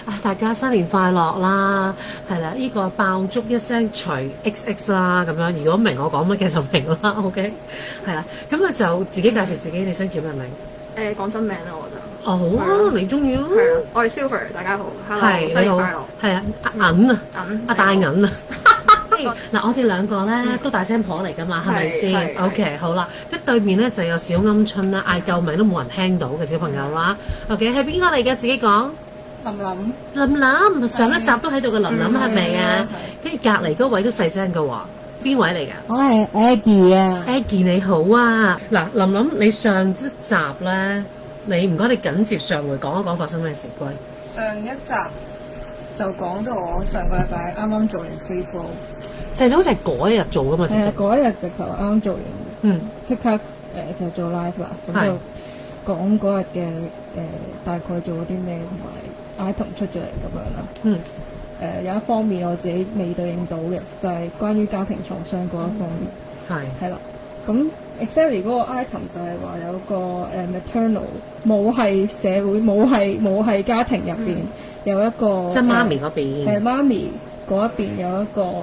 大家新年快樂啦，係啦，呢個爆竹一聲除 XX 啦，咁樣如果明我講乜嘅就明啦，OK，係啦，咁啊就自己介紹自己，你想叫咩名？ 講真名啦，我覺得。 哦，好啊，你中意咯。 係啦，我係 Silver，大家好。 係， 新年快樂。 係啊，銀啊，阿大銀啊。嗱，我哋兩個咧都大聲婆嚟㗎嘛，係咪先 ？OK， 好啦，一對面咧就有小鵪鶉啦，嗌救命都冇人聽到嘅小朋友啦。OK， 係邊個嚟嘅？自己講。林林，上一集都喺度嘅林林係咪啊？跟住隔離嗰位都細聲嘅喎，邊位嚟㗎？ 我係 Aggie 啊 ，Aggie 你好啊！嗱，林林你上一集咧，你唔該你緊接上回講一講發生咩事關？ 上一集就講到我上個禮拜啱啱做完 free flow， 就好似係嗰一日做㗎嘛，其實嗰一日直頭啱啱做完，即刻就做 live 啦，咁就講嗰日嘅大概做咗啲咩同埋。item 出咗嚟咁樣啦，有一方面我自己未對應到嘅，就係關於家庭創傷嗰一方面，係啦。咁 exactly 嗰個 item 就係話有個maternal 母系社會母系家庭入邊有一個， 即係媽咪嗰邊， 媽咪嗰一邊有一個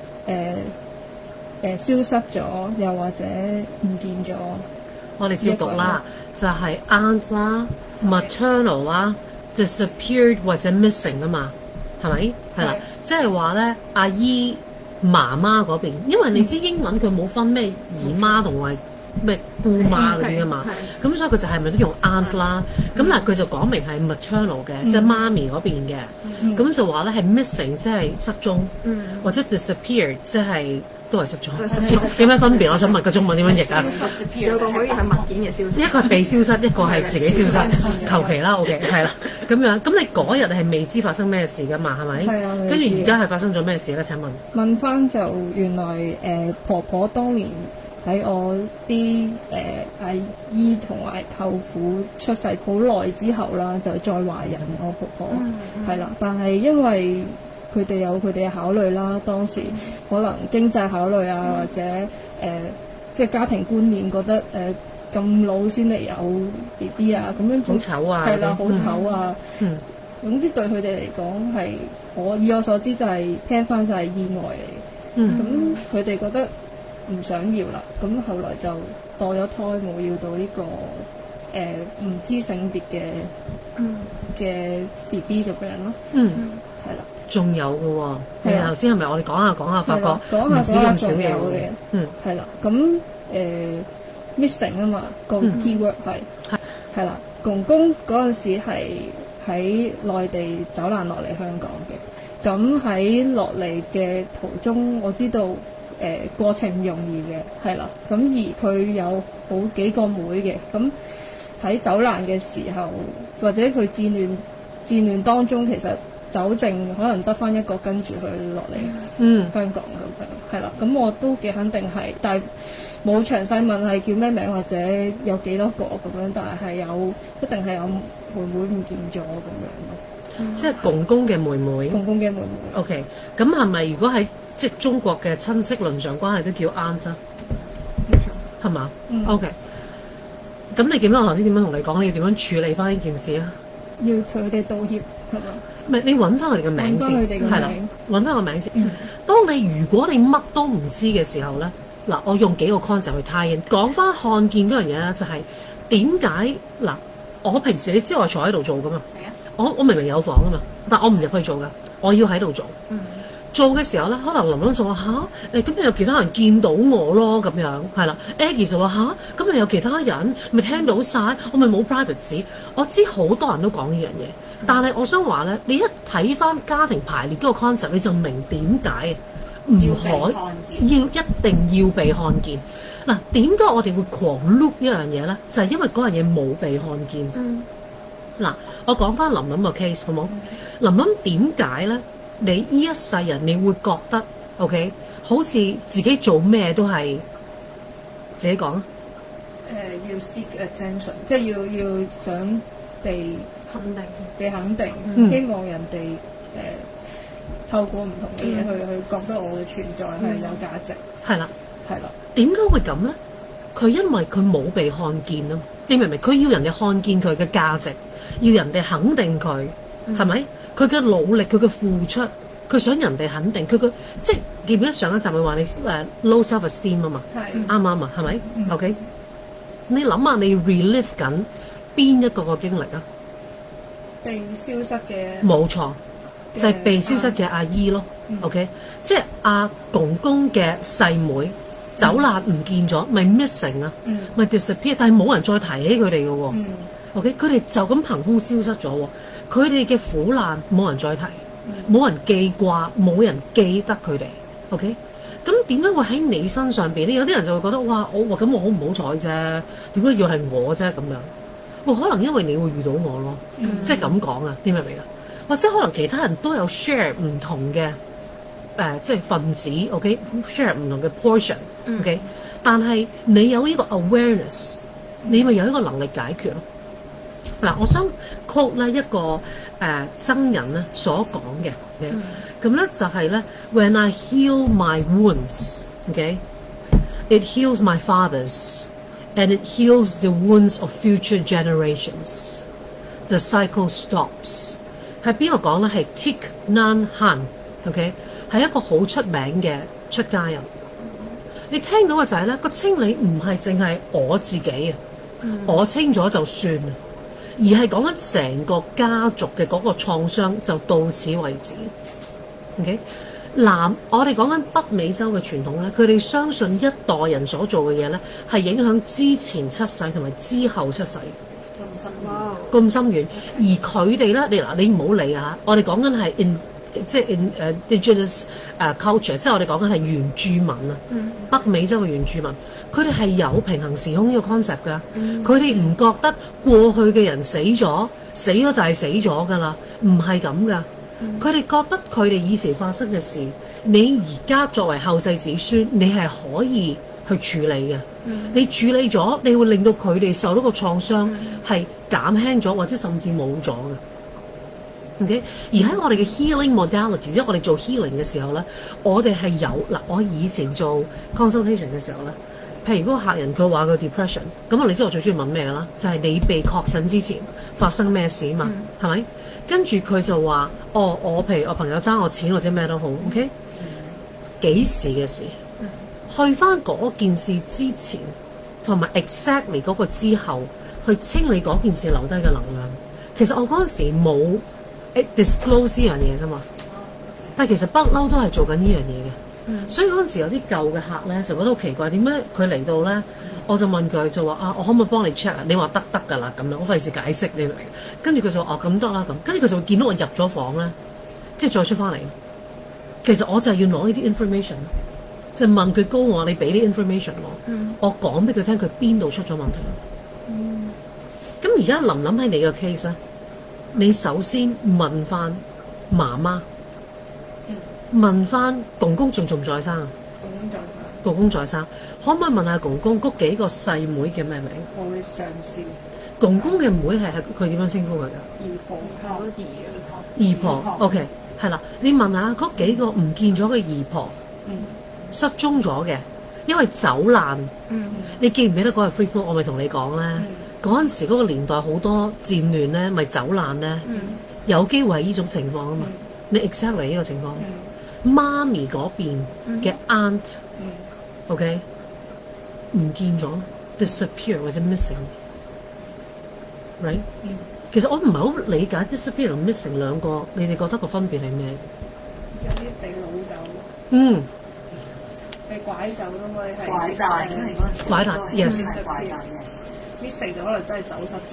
消失咗，又或者唔見咗。 我哋照讀啦，就係 aunt 啦 ，maternal 啦。disappeared 或者 missing 啊嘛，係咪？係啦，即係話咧，阿姨媽媽嗰邊，因為你知英文佢冇分咩姨媽同埋咩姑媽嗰啲啊嘛，咁所以佢就係咪都用 aunt 啦？咁嗱，佢就講明係 maternal 嘅，即係媽咪嗰邊嘅，咁就話咧係 missing， 即係失蹤，或者 disappeared， 即係。都係失蹤，點樣分別？我想問個中文點樣譯啊？ 有個可以係物件嘅消失， 一個係被消失，一個係自己消失，求其啦，OK， 係啦，咁樣。咁你嗰日係未知發生咩事㗎嘛？係咪？ 係啊。 跟住而家係發生咗咩事咧？請問？ 問翻就原來婆婆當年喺我啲阿姨同埋舅父出世好耐之後啦，就再懷孕我婆婆係啦，但係因為佢哋有佢哋嘅考慮啦，當時可能經濟考慮啊，或者即係家庭觀念覺得咁老先嚟有 BB 啊，咁樣好醜啊， 係啦，好醜啊，總之對佢哋嚟講係以我所知就係聽翻就係意外嚟嘅，咁佢哋覺得唔想要啦，咁後來就墮咗胎冇要到呢個唔知性別嘅 BB 咁樣咯，係啦。 仲有嘅喎，你頭先係咪我哋講下發覺唔止咁少嘢嘅？ 係啦，咁missing 啊嘛，個 keyword 係啦，公公嗰陣時係喺內地走難落嚟香港嘅，咁喺落嚟嘅途中，我知道過程唔容易嘅，係啦，咁而佢有好幾個妹嘅，咁喺走難嘅時候，或者佢戰亂當中，其實走剩可能得翻一個跟住佢落嚟香港咁樣，係啦，咁我都幾肯定係，但係冇詳細問係叫咩名或者有幾多個咁樣，但係一定係有妹妹唔見咗咁樣咯。 即係公公嘅妹妹。 公公嘅妹妹。 OK， 咁係咪如果喺即係中國嘅親戚倫常關係都叫 aunt 啦？係嘛？OK。咁你點樣？我頭先點樣同你講？你要點樣處理翻呢件事啊？ 要同佢哋道歉係嘛？ 唔係，你揾翻佢哋嘅名先，係啦，揾翻個名先。當如果你乜都唔知嘅時候咧，嗱，我用幾個 concept 去 tie in，講翻看見嗰樣嘢咧，就係點解嗱，我平時你知我坐喺度做噶嘛，我明明有房噶嘛，但我唔入去做噶，我要喺度做。做嘅時候咧，可能林林就話咁咪有其他人見到我咯，咁樣係啦。Aggie 就話咁咪有其他人咪聽到晒，我咪冇 privacy。我知好多人都講呢樣嘢，但係我想話咧，你一睇翻家庭排列嗰個 concept，你就明點解唔可一定要被看見。嗱，點解我哋會狂 look 呢樣嘢咧？就係因為嗰樣嘢冇被看見。嗱，我講翻林林個 case 好冇？林林點解咧？你呢一世人，你會覺得 OK， 好似自己做咩都係自己講。 要 seek attention， 即係要想被肯定，希望人哋透過唔同嘅嘢去覺得我嘅存在係有價值。係啦。點解會咁咧？佢因為佢冇被看見啊！你明唔明？佢要人哋看見佢嘅價值，要人哋肯定佢，係咪？ 佢嘅努力，佢嘅付出，佢想人哋肯定佢嘅，即係記唔記得上一集咪話你low self esteem 啊嘛？ 係啱唔啱啊？係咪？OK，你諗下你 relive 緊邊一個經歷啊？ 被消失嘅， 冇錯，就係被消失嘅阿姨咯。OK，即係阿公公嘅細妹走難唔見咗，咪 missing 啊，咪 disappear，但係冇人再提起佢哋嘅喎。OK，佢哋就咁憑空消失咗喎。佢哋嘅苦難冇人再提，冇人記掛，冇人記得佢哋。OK，咁點解會喺你身上邊咧？有啲人就會覺得哇，我好唔好彩啫？點解要係我啫咁樣？可能因為你會遇到我咯，即係咁講啊，你明唔明啊？或者可能其他人都有 share 唔同嘅即係分子 ，OK，share 唔同嘅 portion，OK，但係你有呢個 awareness， 你咪有一個能力解決咯。嗱，我想 quote 咧一個僧人咧所講嘅，咁咧就係咧 ，When I heal my wounds，OK，it heals my fathers。And it heals the wounds of future generations. The cycle stops. 係邊個講咧？係 Thich Nhat Hanh，OK， 係一個好出名嘅出家人。你聽到嘅就係咧，個清理唔係淨係我自己啊，我清咗就算啊，而係講緊成個家族嘅嗰個創傷就到此為止。OK。我哋講緊北美洲嘅傳統咧，佢哋相信一代人所做嘅嘢咧，係影響之前7世同埋之後7世咁深遠。而佢哋咧，你唔好理啊！我哋講緊係indigenous culture， 即係我哋講緊係原住民啊，北美洲嘅原住民，佢哋係有平行時空呢個 concept 㗎。佢哋唔覺得過去嘅人死咗就係死咗㗎啦，唔係咁㗎。佢哋覺得佢哋以前發生嘅事，你而家作為後世子孫，你係可以去處理嘅。你處理咗，你會令到佢哋受到個創傷係減輕咗，或者甚至冇咗嘅。OK， 而喺我哋嘅 healing modality， 即係我哋做 healing 嘅時候咧，我哋係有我以前做 consultation 嘅時候咧，譬如嗰個客人佢話佢 depression， 咁你知我最中意問咩㗎啦？就係你被確診之前發生咩事啊嘛，係咪？跟住佢就話：我譬如我朋友爭我錢或者咩都好 ，OK？ 幾時嘅事？去翻嗰件事之前，同埋 exactly 嗰個之後，去清理嗰件事留低嘅能量。其實我嗰陣時冇 disclose 呢樣嘢啫嘛，但係其實不嬲都係做緊呢樣嘢嘅。所以嗰陣時有啲舊嘅客咧就覺得好奇怪，點解佢嚟到咧？我就問佢就話我可唔可以幫你 check 啊？你話得㗎啦咁樣，我費事解釋你明唔明？跟住佢就話咁得啦咁，跟住佢就會見到我入咗房咧，跟住再出翻嚟。其實我就係要攞呢啲 information， 就問佢高我，你俾啲 information 我講俾佢聽佢邊度出咗問題。咁而家諗喺你嘅 case 咧，你首先問翻媽媽，問翻公公仲唔在生啊？公公在生，可唔可以問下公公嗰幾個細妹叫咩名？ 我會上司。 公公嘅妹係佢點樣稱呼佢㗎？姨婆。OK， 係啦。你問下嗰幾個唔見咗嘅姨婆，失蹤咗嘅，因為走難。你記唔記得嗰日 free flow 我咪同你講咧？嗰陣時嗰個年代好多戰亂咧，咪走難咧，有機會係呢種情況啊嘛。你 exactly 呢個情況，媽咪嗰邊嘅 aunt。OK， 唔見咗 ，disappear 或者 missing，right？其實我唔係好理解 disappear 同 missing 兩個，你哋覺得個分別係咩？ 有啲被擄走，被拐走都可以係拐帶 yes， missing 就可能真係走失咗。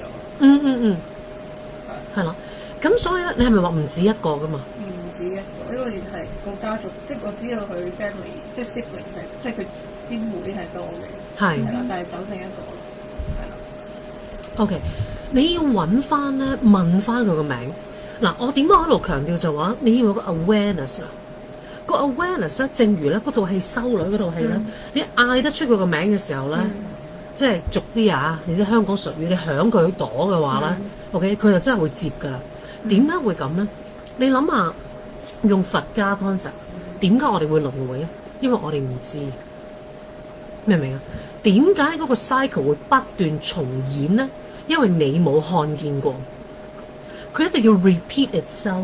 係啦。咁所以咧，你係咪話唔止一個㗎嘛？ 唔止一個，因為係個家族，即係我知道佢 family， 即係 sibling， 即係佢啲妹係多嘅，係啦，但係走剩一個，係啦。OK， 你要揾翻咧，問翻佢個名。嗱，我點解喺度強調就話你要有個 awareness 啊？個 awareness 咧，正如咧嗰套戲修女嗰套戲咧，你嗌得出佢個名嘅時候咧，即係俗啲啊，你知香港術語，你響佢朵嘅話咧 ，OK， 佢就真係會接㗎啦。點解會咁咧？你諗下，用佛家 concept， 點解我哋會輪迴啊？因為我哋唔知，明唔明啊？點解嗰個 cycle 會不斷重演咧？因為你冇看見過，佢一定要 repeat itself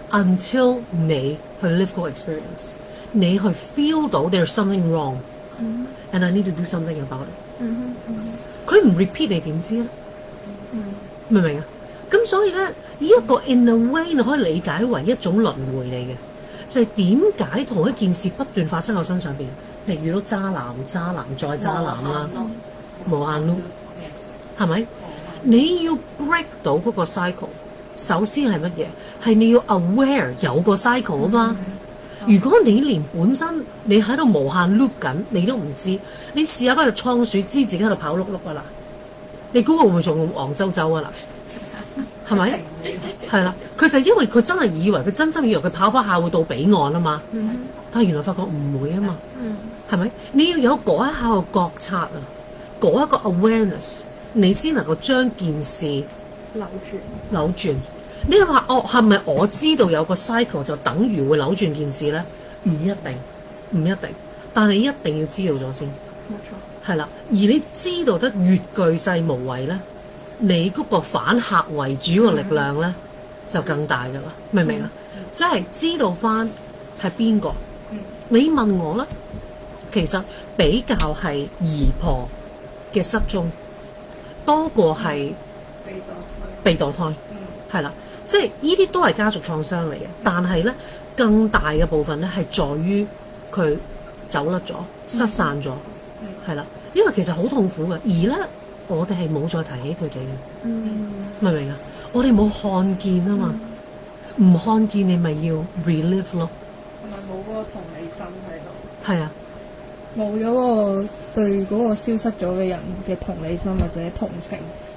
until 你去 live 嗰個 experience， 你去 feel 到 there's something wrong，and I need to do something about it。佢唔 repeat 你點知咧？明唔明啊？咁所以咧，呢一個 in a way 你可以理解為一種輪迴嚟嘅，就係點解同一件事不斷發生喺我身上邊？譬如遇到渣男再渣男啦，無限 loop， 係咪？你要 break 到嗰個 cycle， 首先係乜嘢？係你要 aware 有個 cycle 啊嘛。如果你連本身你喺度無限 loop 緊，你都唔知，你試下嗰隻倉鼠知自己喺度跑碌碌啊啦，你估佢會唔會仲戇周周啊啦？係咪？係啦，佢就因為佢真係以為佢真心以為佢跑下會到彼岸啊嘛，但係原來發覺唔會啊嘛，係咪？你要有嗰一下嘅覺察啊，嗰一個 awareness， 你先能夠將件事扭轉。你話係咪我知道有個 cycle 就等於會扭轉件事咧？唔一定，但係你一定要知道咗先。冇錯。係啦，而你知道得越巨細無遺咧，你嗰個反客為主嘅力量咧就更大㗎啦，明唔明啊？即係知道翻係邊個。你問我咧，其實比較係姨婆嘅失蹤多過係被墮胎，係啦，即係呢啲都係家族創傷嚟嘅，但係咧更大嘅部分咧係在於佢走甩咗、失散咗，係啦，因為其實好痛苦嘅，而咧我哋係冇再提起佢哋嘅，明唔明啊？我哋冇看見啊嘛，唔看見你咪要 relive 咯， 係咪冇嗰個同理心喺度？ 係啊。 冇咗個對嗰個消失咗嘅人嘅同理心或者同情。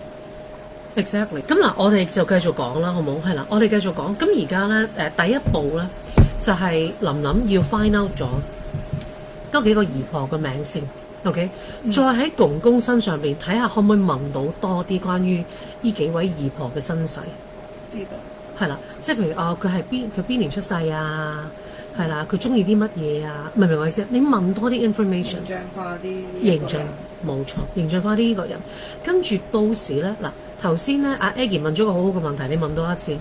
Exactly。咁嗱，我哋就繼續講啦，好冇？係啦，我哋繼續講。咁而家咧，第一步咧就係琳琳要 find out 咗嗰幾個姨婆嘅名先 ，OK？再喺公公身上邊睇下可唔可以問到多啲關於呢幾位姨婆嘅身世。 知道。 係啦，即係譬如佢邊年出世啊？係啦，佢中意啲乜嘢啊？明唔明我意思？你問多啲 information， 形象化啲， 形象冇錯，形象化啲呢個人。跟住到時咧，嗱頭先咧，阿 Aggie 問咗個好好嘅問題，你問多一次。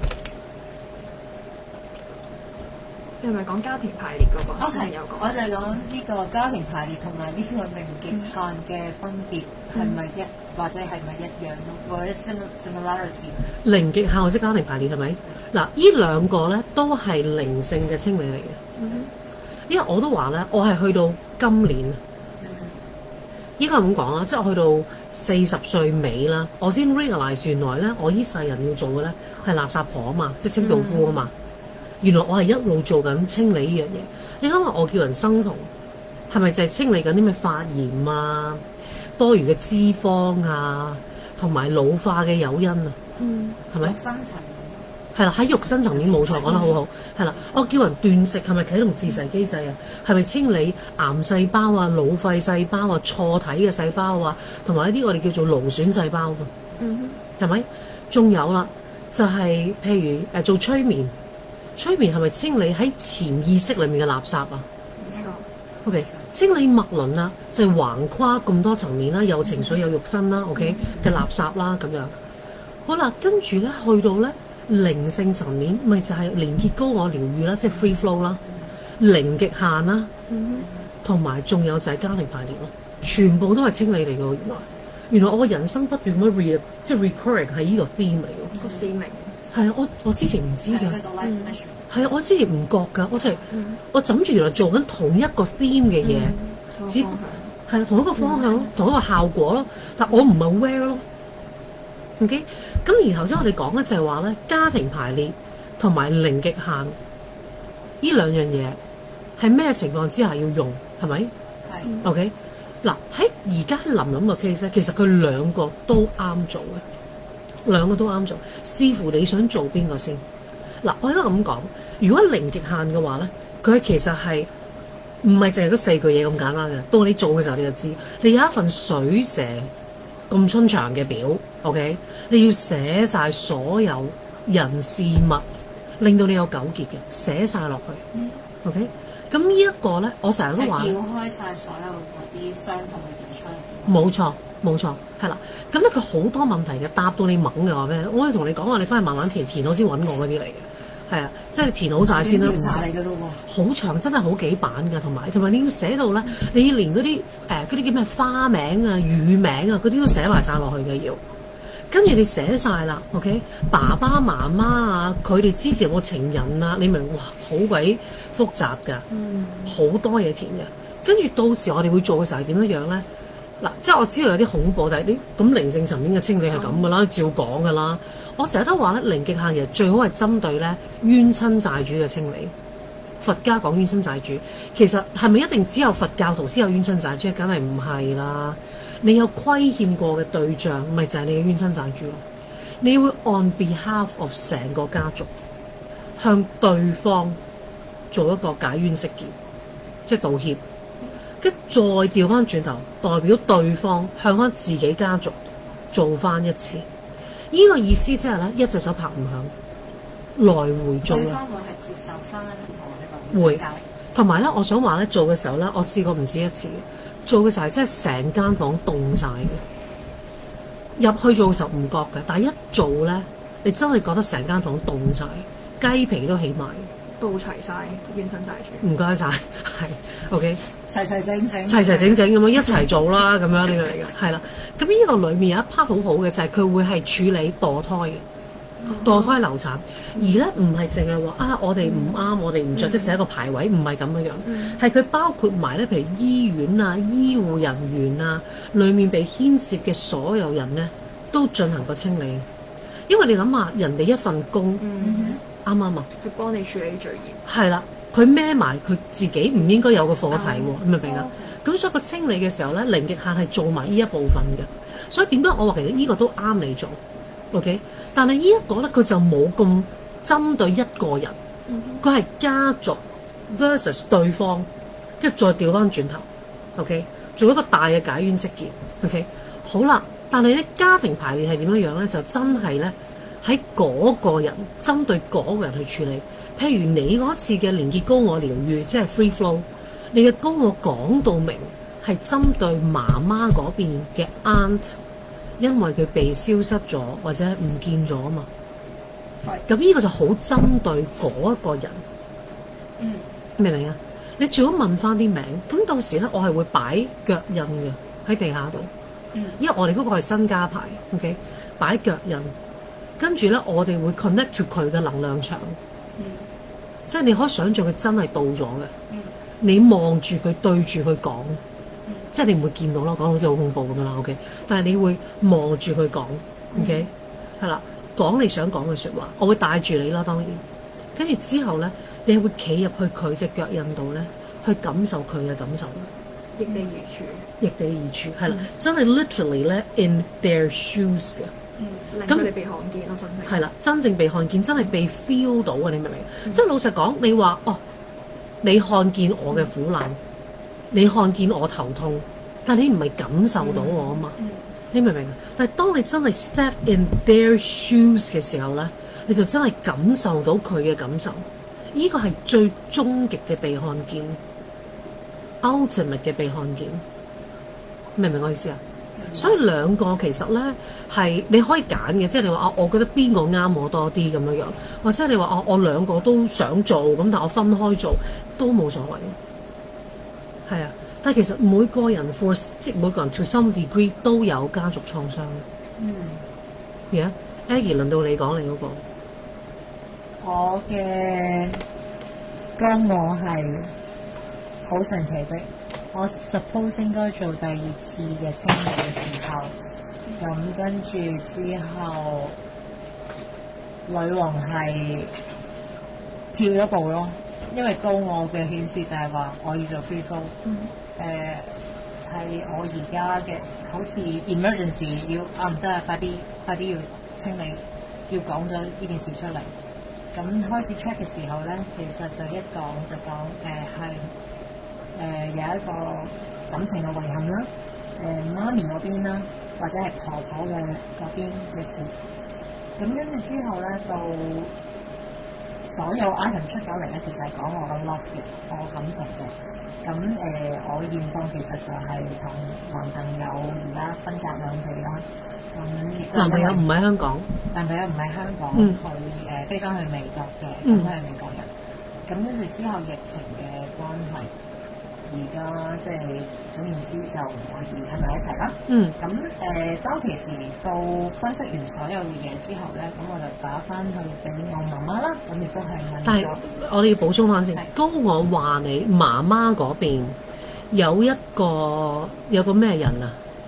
你係咪講家庭排列嗰個？ 係有講。我就係講呢個家庭排列同埋呢個零極限嘅分別係咪或者係咪一樣咯？或者 similarity？ 零極限或者家庭排列係咪？嗱，呢兩個咧都係靈性嘅清理嚟嘅。因為我都話咧，我係去到今年，應該係咁講啦，即係我去到40歲尾啦，我先 realize 原來咧，我呢世人要做嘅咧係垃圾婆啊嘛，即係清道夫啊嘛。原來我係一路做緊清理呢樣嘢。你諗下，我叫人生酮，係咪就係清理緊啲咩發炎啊、多餘嘅脂肪啊，同埋老化嘅誘因啊？係咪？係啦，喺肉身層面冇錯，講得好好。係啦，我叫人斷食係咪啟動自噬機制啊？係咪清理癌細胞啊、腦肺細胞啊、錯體嘅細胞啊，同埋一啲我哋叫做勞損細胞㗎？係咪？仲有啦，就係譬如做催眠。催眠係咪清理喺潛意識裡面嘅垃圾啊？OK， 清理脈輪啦，就係橫跨咁多層面啦，有情緒有肉身啦 ，OK 嘅垃圾啦咁樣。好啦，跟住咧去到咧靈性層面，咪就係連結高我療愈啦，即係 free flow 啦，零極限啦，同埋仲有就係家庭排列咯，全部都係清理嚟嘅。原來我個人生不斷咁即係 recurring 係呢個 theme 嚟嘅個使命。係啊，我之前唔知㗎，係啊，我之前唔覺㗎，我枕住原來做緊同一個 theme 嘅嘢，只係同一個方向咯，同一個效果咯，但我唔係 aware 咯。OK， 咁而頭先我哋講咧就係話咧，家庭排列同埋零極限呢兩樣嘢係咩情況之下要用係咪？係。OK， 嗱喺而家琳琳嘅 case 咧，其實佢兩個都啱做嘅。兩個都啱做，視乎你想做邊個先。嗱，我應該咁講，如果零極限嘅話咧，佢其實係唔係淨係嗰4句嘢咁簡單嘅。到你做嘅時候，你就知你有一份水蛇咁春長嘅表 ，OK？ 你要寫晒所有人事物，令到你有糾結嘅，寫晒落去 ，OK？ 咁呢一個咧，我成日都話， 撬開晒所有嗰啲傷痛嘅點出嚟。 冇錯。冇錯，係啦。咁咧佢好多問題嘅，答到你懵嘅話咩？我可以同你講話，你翻去慢慢填好先揾我嗰啲嚟嘅， 係啊，即係填好晒先啦。 查嚟㗎咯喎， 好長，真係好幾版㗎，同埋你要寫到咧，你要連嗰啲叫咩花名啊、乳名啊嗰啲都寫埋晒落去嘅要。跟住你寫晒啦 ，OK？ 爸爸媽媽啊，佢哋之前有冇情人啊？你明？哇，好鬼複雜㗎，好多嘢填嘅。跟住到時我哋會做嘅時候係點樣樣咧？嗱，即係我知道有啲恐怖，但係咁靈性層面嘅清理係咁㗎啦，照講㗎啦。我成日都話咧，零極限其實最好係針對咧冤親債主嘅清理。佛家講冤親債主，其實係咪一定只有佛教徒先有冤親債主？梗係唔係啦。你有虧欠過嘅對象，咪就係你嘅冤親債主咯。你會 on behalf of 成個家族向對方做一個解冤釋結，即係道歉，跟住再調翻轉頭，代表對方向翻自己家族做翻一次。呢個意思即係咧，一隻手拍唔響，來回做啦。 對方會係接受翻我呢個會，同埋咧，我想話咧，做嘅時候咧，我試過唔止一次。做嘅時候係真係成間房凍晒嘅，入去做嘅時候唔覺嘅，但係一做咧，你真係覺得成間房凍晒，雞皮都起埋。 到齊晒冤親債主。 唔該晒，係 OK， 齊齊整整咁樣一齊做啦，咁樣呢個嚟嘅，係啦。咁呢個裡面有一 part 好好嘅就係佢會係處理墮胎嘅。墮胎流產，而咧唔係淨係話啊，我哋唔啱，我哋唔着，即係寫一個排位，唔係咁樣樣，係佢包括埋咧，譬如醫院啊、醫護人員啊，裡面被牽涉嘅所有人咧，都進行過清理。因為你諗下，人哋一份工，啱唔啱啊？ 佢幫你處理罪業。 係啦，佢孭埋佢自己唔應該有嘅課題喎，明唔明啊？咁所以個清理嘅時候咧，零極限係做埋呢一部分嘅。所以點解我話其實呢個都啱你做 ，OK？但係呢一個咧，佢就冇咁針對一個人，佢係家族 versus 對方，跟住再調翻轉頭 ，OK， 做一個大嘅解冤釋結 ，OK， 好啦。但係咧家庭排列係點樣樣咧？就真係咧喺嗰個人針對嗰個人去處理。譬如你嗰次嘅連結高我療愈，即係 free flow， 你嘅高我講到明係針對媽媽嗰邊嘅 aunt。因為佢被消失咗或者唔見咗啊嘛，咁呢個就好針對嗰一個人，明唔明啊？你最好問翻啲名，咁到時咧我係會擺腳印嘅喺地下度，因為我哋嗰個係新加牌 ，OK， 擺腳印，跟住咧我哋會 connect to 佢嘅能量場，即係你可以想像佢真係到咗嘅，你望住佢對住佢講。即係你唔會見到咯，講好似好恐怖咁樣啦 ，OK。但係你會望住佢講 ，OK，係啦，講你想講嘅説話，我會帶住你啦，當然。跟住之後咧，你會企入去佢隻腳印度咧，去感受佢嘅感受。 易地而處。 易地而處，係啦，真係 literally 咧 in their shoes 嘅。 令佢哋被看見咯，真係。 係啦，真正被看見，真係被 feel 到啊！你明唔明？即係老實講，你話哦，你看見我嘅苦難。你看見我頭痛，但你唔係感受到我啊嘛？你明唔明啊？但係當你真係 step in their shoes 嘅時候咧，你就真係感受到佢嘅感受。呢個係最終極嘅被看見 ，ultimate 嘅被看見。明唔明我意思啊？所以兩個其實咧係你可以揀嘅，即係你話啊，我覺得邊個啱我多啲咁樣樣，或者你話啊，我兩個都想做咁，但我分開做都冇所謂。係啊，但係其實每個人 即係每個人 to some degree 都有家族創傷。Aggie 輪到你講你嗰個。 我嘅高我係好神奇的。我 suppose 應該做第二次嘅清理嘅時候，咁跟住之後，女王係跳咗步咯。因為高我嘅顯示就係話我要做 free flow，係我而家嘅好似 emergency 要唔得啊，快啲要清理，要講咗呢件事出嚟。咁開始 check 嘅時候咧，其實就一講就講係有一個感情嘅遺憾啦，媽咪嗰邊啦，或者係婆婆嘅嗰邊嘅事。咁跟住之後咧到。所有 item 出咗嚟咧，其實係講我嘅 love 嘅，我感情嘅。咁我現況其實就係同男朋友而家分隔兩地啦。咁男朋友唔喺香港。 男朋友唔喺香港， 嗯佢飛翻去美國嘅，咁嗯佢係美國人。咁跟住之後疫情嘅關係，而家即係總言之就唔可以喺埋一齊啦。 嗯咁當其時到分析完所有嘅嘢之後咧，咁我就打翻去俾我媽媽啦。咁亦都係但係問咗我哋要補充翻先係， 高我話你媽媽嗰邊有個咩人啊？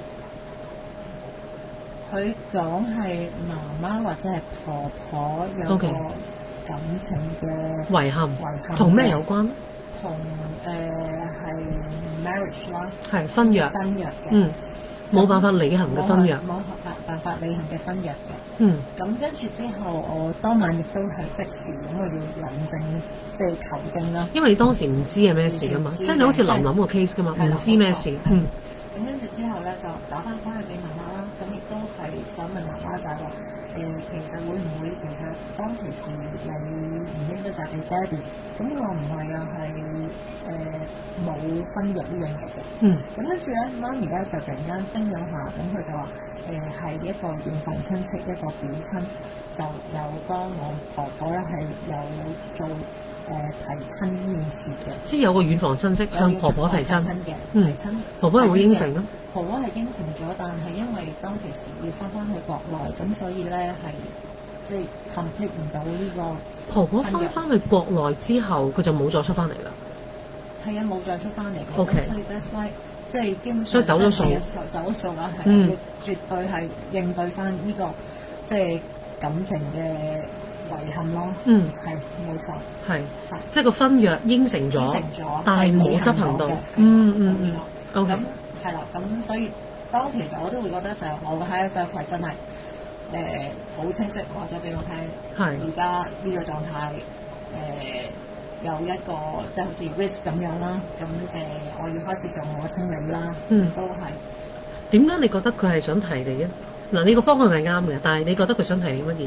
佢講係媽媽或者係婆婆有個 OK 感情嘅遺憾遺憾， 同咩有關？ 同係 marriage 啦， 係婚約， 婚約嘅， 嗯，冇辦法履行嘅婚約， 冇辦法履行嘅婚約嘅。 嗯咁跟住之後，我當晚亦都係即時咁，我要引證，即係求證啦。 因為你當時唔知係咩事噶嘛， 唔知即係你好似林林個 case 噶嘛， 係唔知咩事，嗯咁跟住之後咧，就打翻返去俾媽媽啦。咁亦都係想問媽媽就係話，其實會唔會其實當其時你唔應該嫁俾爹哋？咁我話唔係啊，係冇婚約呢樣嘢嘅。 嗯咁跟住咧，媽咪咧就突然間叮咗下，咁佢就話係一個遠房親戚，一個表親，就有幫我婆婆咧係有做提親呢件事嘅。 即係有個遠房親戚向婆婆提親， 嘅， 嗯提親。 婆婆係會應承咯， 婆婆係應承咗，但係因為當其時要翻去國內，咁所以咧係即係 complete 唔到呢個。 婆婆翻去國內之後，佢就冇再出翻嚟啦。 係啊，冇再出翻嚟嘅。 OK 所以 that's why 即係基本上所以走咗數真係走咗數啦，係嗯絕對係應對翻呢個即係感情嘅遺憾咯。 嗯， 係冇錯。 係係即係個婚約應承咗應承咗， 但係冇執行到嘅。 嗯，OK 咁係啦，咁所以當其實我都會覺得就係我嘅 higher self 係真係好清晰話咗俾我聽， 係而家呢個狀態有一個即係好似 risk 咁樣啦，咁我要開始做我嘅清理啦， 嗯都係點解你覺得佢係想提你嘅？嗱，你個方向係啱嘅，但係你覺得佢想提你乜嘢？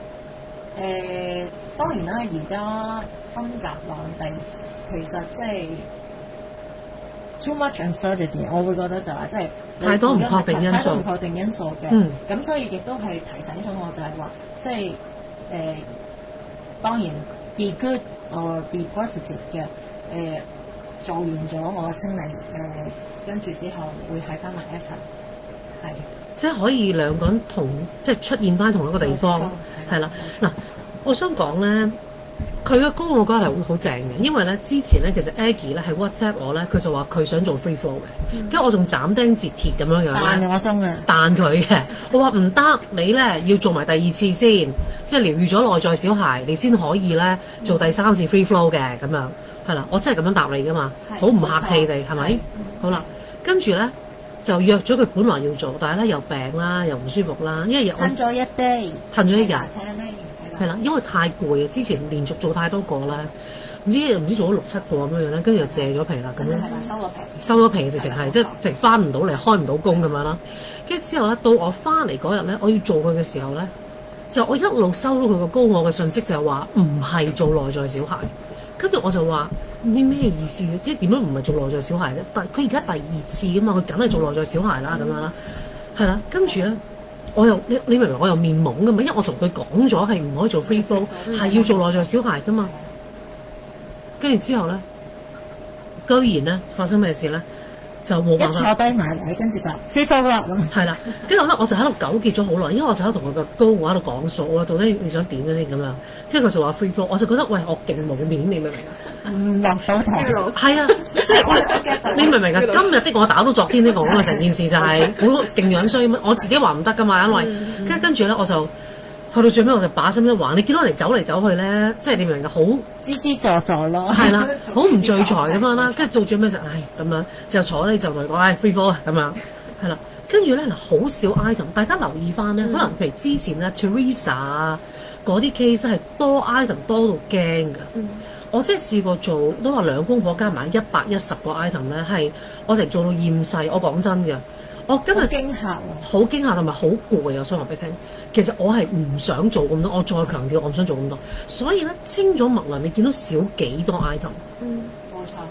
當然啦，而家分隔兩地，其實即係 too much uncertainty，我會覺得就係即係太多唔確定因素太多唔確定因素嘅。 嗯咁所以亦都係提醒咗我，就係話即係當然 be good or be positive 嘅做完咗我嘅清理跟住之後會喺翻埋一齊，係即係可以兩個人即係出現翻同一個地方，係啦。嗱，我想講咧，佢嘅高我覺得係好正嘅，因為咧之前咧其實 Aggie 咧係 WhatsApp 我咧，佢就話佢想做 free flow 嘅，跟住我仲斬釘截鐵咁樣樣彈咧我心啊！ 彈佢嘅，我話唔得，你咧要做埋第二次先，即係療愈咗內在小孩，你先可以咧做第三次 free flow 嘅咁樣，係啦，我真係咁樣答你噶嘛，好唔客氣地係咪？好啦，跟住咧。就約咗佢本來要做，但係咧又病啦，又唔舒服啦，因為我褪咗一 day， 褪咗一日， 係係啦，因為太攰啊，之前連續做太多個啦，唔知做咗6、7個咁樣樣咧，跟住就謝咗皮啦，咁樣係啦，收咗皮， 收咗皮，直情係即係直翻唔到嚟，開唔到工咁樣啦。跟住之後咧，到我翻嚟嗰日咧，我要做佢嘅時候咧，就我一路收到佢個高我嘅信息就係話唔係做內在小孩，跟住我就話。唔知咩意思嘅，即係點樣唔係做內在小孩咧？但佢而家第二次㗎嘛，佢梗係做內在小孩啦，咁樣啦，係啦。跟住咧，我又你明唔明？我又面懵㗎嘛，因為我同佢講咗係唔可以做 free flow，係要做內在小孩㗎嘛。跟住之後咧，居然咧發生咩事咧？就冇辦法一坐低埋嚟，跟住就 free flow 啦咁。 係啦，跟住咧我就喺度糾結咗好耐，因為我就喺度同佢個高我喺度講數啊，到底你想點先咁樣？跟住佢就話 free flow，我就覺得喂我勁冇面，你明唔明啊？ 唔落到台， 係啊，即係你明唔明啊？今日的我打到昨天的我咁啊，成件事就係好勁樣衰，我自己話唔得噶嘛，因為跟住咧我就去到最尾我就把心一橫，你見到人哋走嚟走去咧，即係你明唔明啊？好支支助助咯， 係啦，好唔聚財咁樣啦，跟住到最尾就咁樣就坐低就同佢講free flow 咁樣係啦，跟住咧嗱好少 item，大家留意翻咧，可能譬如之前咧 Teresa 啊嗰啲 case 係多 item 多到驚㗎。我即係試過做，都話兩公婆加埋110個 item 咧，係我成做到厭世。我講真嘅，我今日驚嚇好驚嚇同埋好攰啊！我想話俾你聽，其實我係唔想做咁多，我再強調我唔想做咁多。所以咧清咗脈輪，你見到少幾多 item， 冇錯。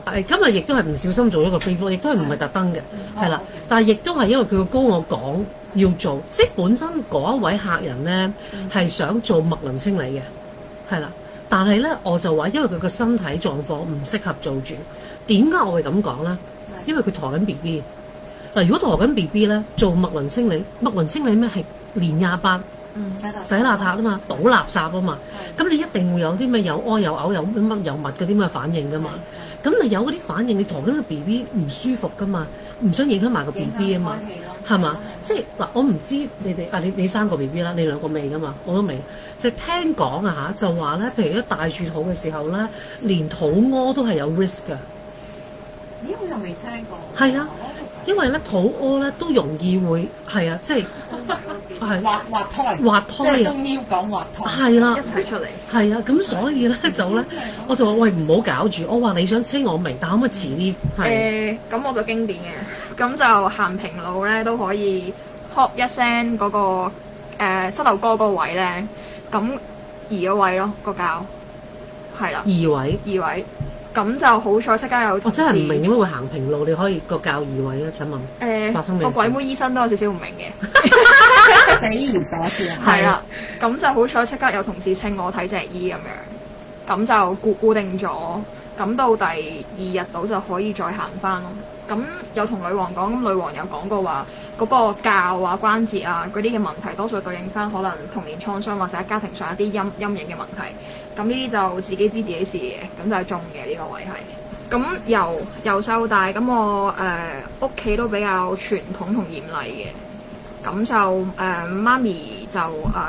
今日亦都係唔小心做咗個 free flow，亦都係唔係特登嘅，係啦。但係亦都係因為佢個高我講要做，即係本身嗰一位客人咧係想做脈輪清理嘅，係啦。但係咧我就話，因為佢個身體狀況唔適合做住。點解我會咁講咧？因為佢陀緊 BB。嗱，如果陀緊 BB 咧，做脈輪清理，脈輪清理咩係年28。洗邋遢啊嘛，倒垃圾啊嘛，咁你一定會有啲咩有屙有嘔有乜有物嗰啲咁嘅反應噶嘛，咁你有嗰啲反應，你陀緊個 B B 唔舒服噶嘛，唔想影響埋個 B B 啊嘛，係嘛？即係嗱，我唔知你哋你生個 B B 啦，你兩個未噶嘛，我都未，就聽講啊嚇，就話咧，譬如一帶住肚嘅時候咧，連肚屙都係有 risk 㗎。 咦？我又未聽過。 係啊。因為咧肚屙咧都容易會係啊，即係係滑胎， 即係中醫講滑胎， 係啦， 一齊出嚟。 係啊，咁所以咧就咧，我就話喂唔好搞住，我話你想清我明，但可唔可以遲啲？ 咁我就經典嘅，咁就行平路咧都可以 pop 一聲嗰個膝頭哥嗰個位咧，咁移咗位咯個教，係啦， 移位。 咁就好彩，即刻有同事。 我真係唔明點解會行平路，你可以個教移位啊？請問發生咩事？ 個鬼妹醫生都有少少唔明嘅， 匪夷所思啊！ 係啦，咁就好彩，即刻有同事稱我睇隻醫咁樣，咁就固定咗，咁到第2日到就可以再行翻咯。咁有同女王講，咁女王有講過話嗰個教啊、關節啊嗰啲嘅問題，多數對應翻可能童年創傷或者家庭上一啲陰影嘅問題。咁呢啲就自己知自己事嘅，咁就係中嘅呢個位係。咁由細到大，咁我屋企都比較傳統同嚴厲嘅，咁就媽咪就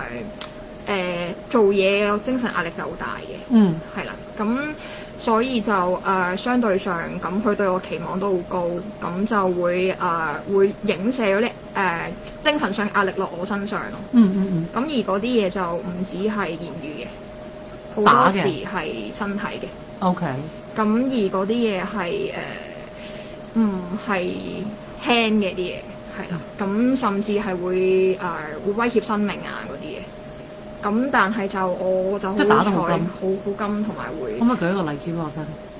做嘢精神壓力就好大嘅，係啦，咁所以就相對上咁佢對我期望都好高，咁就會影射嗰啲精神上壓力落我身上咯。咁而嗰啲嘢就唔止係言語嘅。好多時係身體嘅。 OK。 咁而嗰啲嘢係唔係輕嘅啲嘢，係啦。咁甚至係會威脅生命啊嗰啲嘢。咁但係就我就好彩，好金同埋會。可唔可以舉一個例子俾我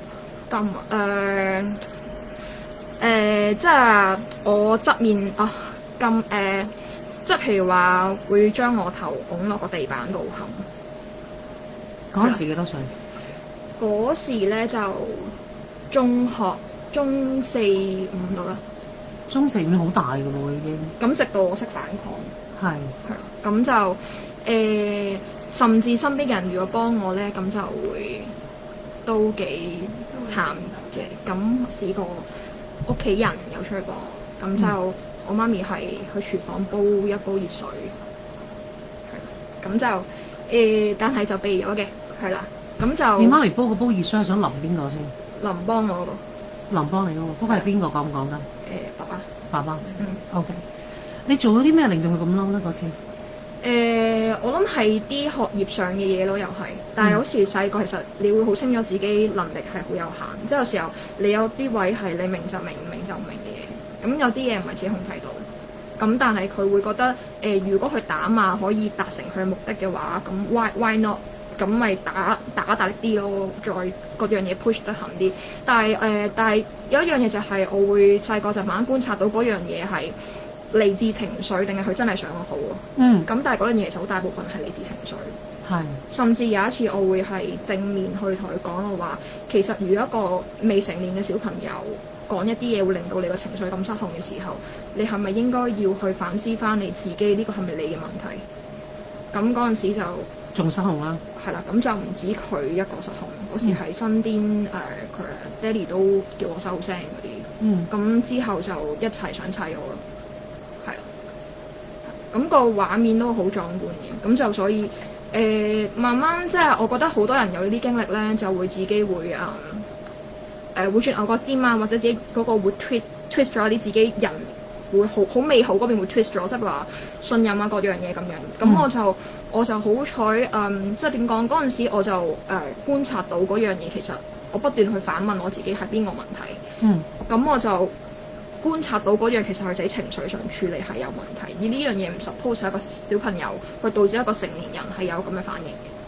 聽？金即係我側面啊金即係譬如話會將我頭拱落個地板度冚。 嗰陣時幾多歲？ 嗰時咧就中學中4、5度啦。 中4、5好大㗎喎已經。咁直到我識反抗。係。咁就甚至身邊嘅人如果幫我咧，咁就會都幾慘嘅。咁試過屋企人有出去幫我，咁就我媽咪係去廚房煲一煲熱水。係。咁就但係就避咗嘅。係啦，咁就你媽咪煲個煲熱水係想淋邊個先？ 淋幫我嗰個。淋幫你嗰個，嗰個係邊個講唔講得？爸爸。爸爸。OK。你做咗啲咩令到佢咁嬲咧？嗰次？ 我諗係啲學業上嘅嘢咯，又係。但係有時細個其實你會好清楚自己能力係好有限，即係有時候你有啲位係你明就明，唔明就唔明嘅嘢。咁有啲嘢唔係自己控制到。咁但係佢會覺得如果佢打罵可以達成佢嘅目的嘅話，咁 why not？咁咪大力啲咯，再嗰樣嘢 push 得行啲。但係有一樣嘢就係我會細個就慢慢觀察到嗰樣嘢係嚟自情緒，定係佢真係想我好喎。咁但係嗰樣嘢就好大部分係嚟自情緒。係。甚至有一次我會係正面去同佢講我話，其實如果一個未成年嘅小朋友講一啲嘢會令到你個情緒咁失控嘅時候，你係咪應該要去反思翻你自己呢個係咪你嘅問題？咁嗰陣時就仲失控啦。係啦，咁就唔止佢一個失控，嗰時係身邊佢爹哋都叫我收聲嗰啲。咁之後就一齊想砌我咯。係啦。咁個畫面都好壯觀嘅，咁就所以慢慢即係我覺得好多人有呢啲經歷咧，就會自己會會轉牛角尖啊，或者自己嗰個會 twist 咗啲自己人會好美好嗰邊會 twist 咗，即係話信任啊各樣嘢咁樣。咁我就好彩即係點講嗰陣時我就觀察到嗰樣嘢，其實我不斷去反問我自己係邊個問題。咁我就觀察到嗰樣其實佢自己情緒上處理係有問題，而呢樣嘢唔 suppose 係一個小朋友去導致一個成年人係有咁嘅反應嘅。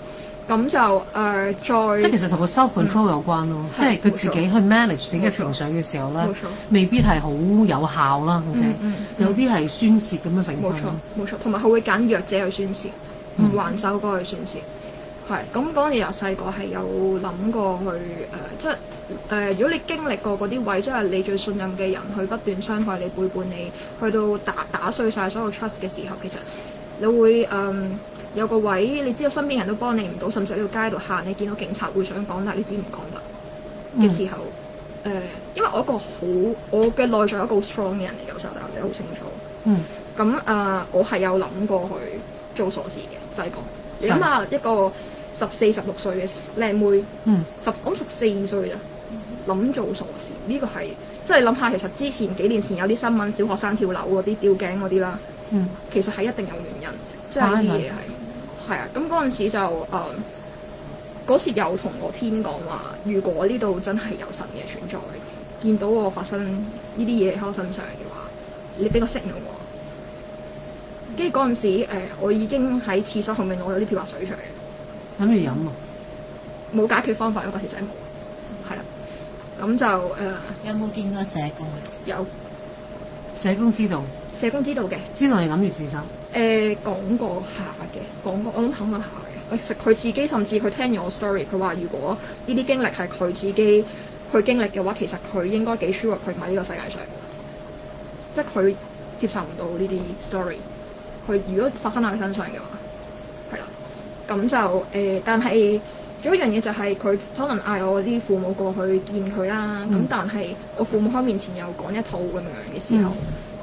咁就再即係其實同個 self control 有關咯，即係佢自己去 manage 自己嘅情緒嘅時候咧，未必係好有效啦。OK，有啲係宣泄咁嘅成分。 冇錯，同埋佢會揀弱者去宣泄，唔還手嗰個去宣泄。係咁嗰陣時由細個係有諗過去即係如果你經歷過嗰啲位，即係你最信任嘅人去不斷傷害你、背叛你，去到打碎晒所有 trust 嘅時候，其實你會有個位，你知道身邊人都幫你唔到，甚至喺條街度行，你見到警察會想講，但係你知唔講得嘅時候，因為我嘅內在有一個好 strong 嘅人嚟，由細到大好清楚。咁我係有諗過去做傻事嘅細個。你諗下一個14、16歲嘅靚妹，我14歲咋，諗做傻事呢個係即係諗下，其實之前幾年前有啲新聞，小學生跳樓嗰啲、吊頸嗰啲啦，其實係一定有原因，即係呢啲嘢係啊。咁嗰陣時就嗰時有同我天講話，如果呢度真係有神嘅存在，見到我發生呢啲嘢喺我身上嘅話，你俾個 signal我。跟住嗰陣時，我已經喺廁所後面攞咗啲漂白水出嚟， 諗住飲啊！ 冇解決方法咯，嗰時真係冇。係啦，咁就有冇見過社工？ 有社工知道， 社工知道嘅， 知道你諗住自殺。 講過下嘅，講過我諗下嘅。其實佢自己甚至佢聽完我 story， 佢話如果呢啲經歷係佢自己去經歷嘅話，其實佢應該幾 sure 佢唔喺呢個世界上，即係佢接受唔到呢啲 story。佢如果發生喺佢身上嘅話，係啦，咁就但係仲有一樣嘢就係佢可能嗌我啲父母過去見佢啦，咁但係我父母喺面前又講一套咁樣嘅時候，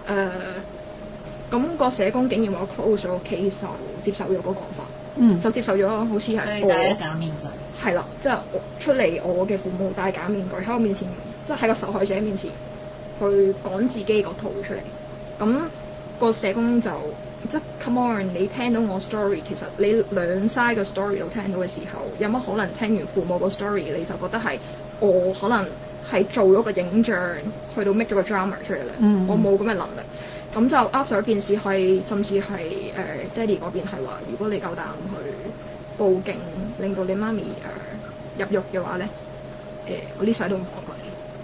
咁個社工竟然話 close 咗 case，接受咗嗰個講法，就接受咗好似係我戴假面具， 係啦，即係出嚟我嘅父母戴假面具喺我面前，即係喺個受害者面前去講自己個套出嚟，咁個社工就。即係 come on， 你聽到我 story， 其實你兩 side 嘅 story 都聽到嘅時候，有乜可能聽完父母個 story 你就覺得係我可能係做咗個影像去到 make 咗個 drama 出嚟咧？我冇咁嘅能力。咁就 after 一件事係，甚至係爹哋嗰邊係話，如果你夠膽去報警，令到你媽咪入獄嘅話咧，我呢世都唔放過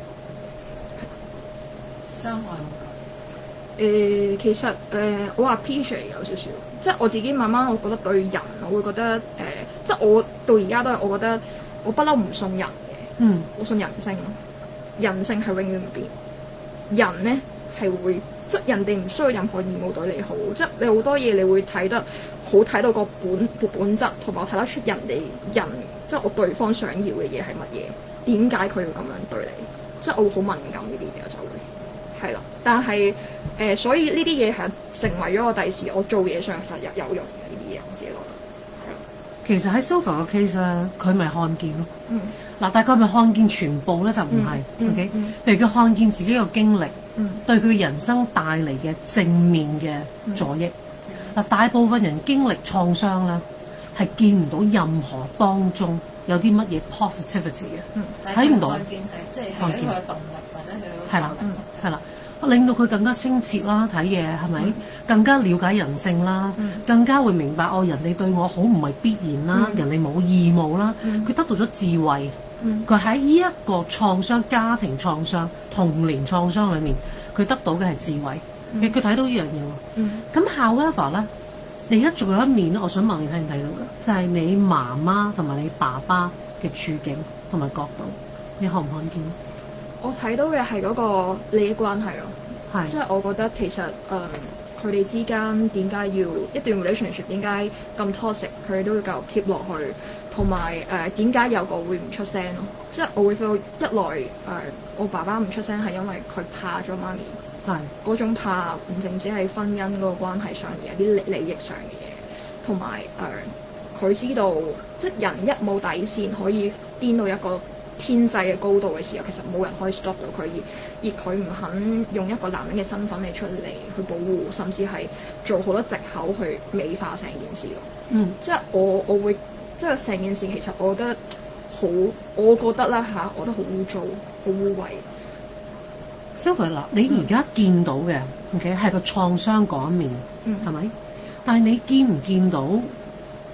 你。傷害。其實我話 P.J. 有少少，即係我自己慢慢，我覺得對人，我會覺得即係我到而家都係，我覺得我不嬲唔信人嘅，我信人性，人性係永遠唔變，人咧係會，即係人哋唔需要任何義務對你好，即係你好多嘢你會睇得好，睇到個本質，同埋我睇得出人即係我對方想要嘅嘢係乜嘢，點解佢要咁樣對你，即係我會好敏感呢啲嘢就會。係啦，但係所以呢啲嘢係成為咗我第時我做嘢上其實有用嘅呢啲嘢，我自己覺得係啦。 其實喺 Sophia 嘅 case 咧，佢咪看見咯。嗱，但係佢咪看見全部咧就唔係。OK，譬如佢看見自己嘅經歷，對佢人生帶嚟嘅正面嘅助益。嗱，大部分人經歷創傷咧，係見唔到任何當中有啲乜嘢 positivity 嘅，睇唔到。看見係即係佢嘅動力或者佢係啦，係啦。令到佢更加清澈啦，睇嘢係咪？更加了解人性啦，更加會明白人哋對我好唔係必然啦，人哋冇義務啦。佢得到咗智慧，佢喺呢一個創傷、家庭創傷、童年創傷裏面，佢得到嘅係智慧。佢睇到呢樣嘢喎。咁 however 咧，你而家仲有一面咧，我想問你睇唔睇到嘅，就係你媽媽同埋你爸爸嘅處境同埋角度，你看唔看見？ 我睇到嘅係嗰個利益關係咯，即係我覺得其實佢哋之間點解要一段 relationship 點解咁 toxic，佢哋都要繼續 keep 落去，同埋點解有個會唔出聲咯？即係我會 feel 一來我爸爸唔出聲係因為佢怕咗媽咪，嗰種怕唔淨止係婚姻嗰個關係上嘅啲利益上嘅嘢，同埋佢知道即係人一冇底線可以顛到一個天際嘅高度嘅時候，其實冇人可以 stop 到佢，而佢唔肯用一個男人嘅身份嚟出嚟去保護，甚至係做好多藉口去美化成件事咯。即係我會即係成件事其實我覺得好，我覺得啦嚇，我覺得好污糟，好污穢。 Sophia 嗱，你而家見到嘅 OK 係個創傷嗰一面，係咪？但係你見唔見到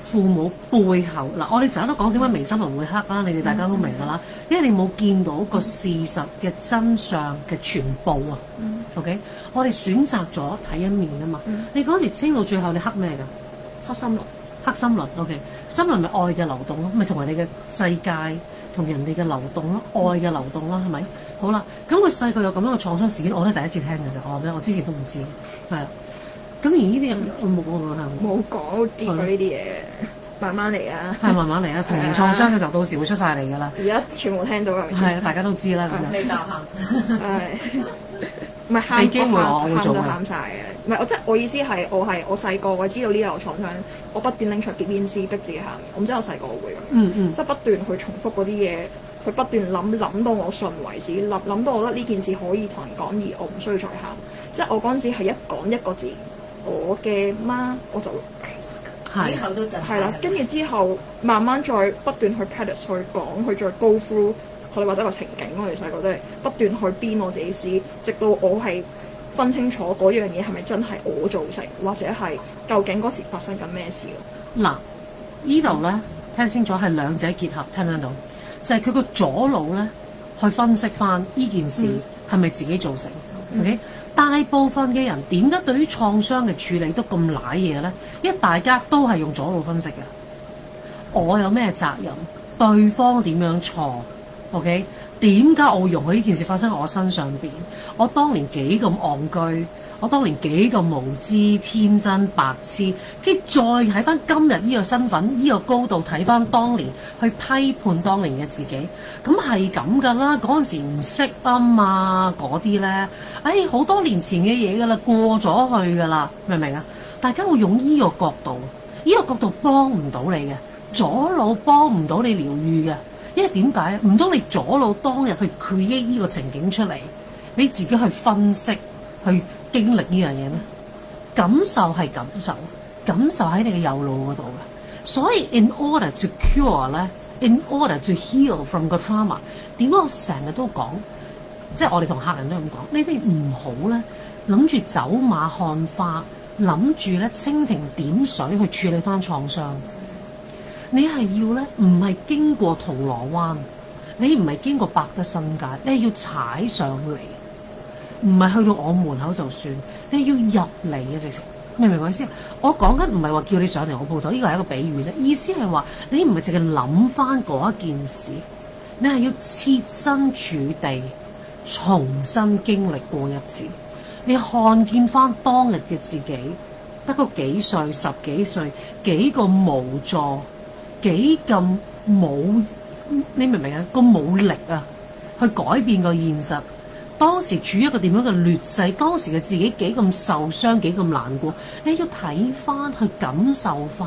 父母背後嗱，我哋成日都講點解微新聞會黑啦，你哋大家都明㗎啦，因為你冇見到個事實嘅真相嘅全部啊。OK， 我哋選擇咗睇一面啊嘛。你嗰時清到最後，你黑咩㗎？ 黑心輪。 黑心輪 OK， 心輪咪愛嘅流動咯，咪同人哋嘅世界同人哋嘅流動咯，愛嘅流動啦，係咪？好啦，咁佢細個有咁樣嘅創傷事件，我都係第一次聽嘅啫，我之前都唔知，係啊。咁而呢啲我冇講跌過呢啲嘢，慢慢嚟啊。係慢慢嚟啊，童年創傷嘅時候到時會出晒嚟㗎啦。 而家全部聽到啦。 係啊，大家都知啦。 未教行。 係。唔係喊，喊到喊晒嘅。唔係我意思係我細個我知道呢度創傷，我不斷拎出碟煙絲逼自己喊。我唔知我細個會咁。即係不斷去重複嗰啲嘢，佢不斷諗到我信為止，諗到我覺得呢件事可以同人講而我唔需要再喊。即係我嗰陣時係一講一個字，我嘅媽我就係後都係啦，跟住之後慢慢再不斷去 practice 去講，去再 go through。我哋或者個情景，我哋細個都係不斷去編我自己詩，直到我係分清楚嗰樣嘢係咪真係我造成，或者係究竟嗰時發生緊咩事咯。 嗱，呢度咧聽清楚係兩者結合，聽唔聽到？就係佢個左腦咧去分析翻呢件事係咪自己造成。OK， 大部分嘅人點解對於創傷嘅處理都咁賴嘢咧？因為大家都係用左腦分析嘅。我有咩責任？對方點樣錯？OK， 點解我會容許呢件事發生喺我身上邊？我當年幾咁戇居，我當年幾咁無知、天真、白痴，跟住再喺翻今日呢個身份、呢個高度睇翻當年，去批判當年嘅自己，咁係咁噶啦。嗰陣時唔識啊嘛，嗰啲咧，好多年前嘅嘢噶啦，過咗去噶啦，明唔明啊？大家會用呢個角度，呢個角度幫唔到你嘅，左腦幫唔到你療愈嘅。因為點解？唔通你左腦當日去 create 呢個情景出嚟，你自己去分析、去經歷呢樣嘢咩？感受係感受，感受喺你嘅右腦嗰度嘅。所以 in order to cure 咧 ，in order to heal from 個 trauma， 點解我成日都講，即係我哋同客人都咁講，你哋唔好咧諗住走馬看花，諗住咧蜻蜓點水去處理翻創傷。你係要咧，唔係經過銅鑼灣，你唔係經過百德新街，你係要踩上嚟，唔係去到我門口就算，你要入嚟嘅直情，明唔明我意思？我講緊唔係話叫你上嚟我鋪頭，呢個係一個比喻啫。意思係話你唔係淨係諗翻嗰一件事，你係要設身處地重新經歷過一次，你看見翻當日嘅自己，得個幾歲、10幾歲，幾個無助。幾咁冇，你明唔明啊？個冇力啊，去改變個現實。當時處於一個點樣嘅劣勢，當時嘅自己幾咁受傷，幾咁難過，你要睇翻去感受翻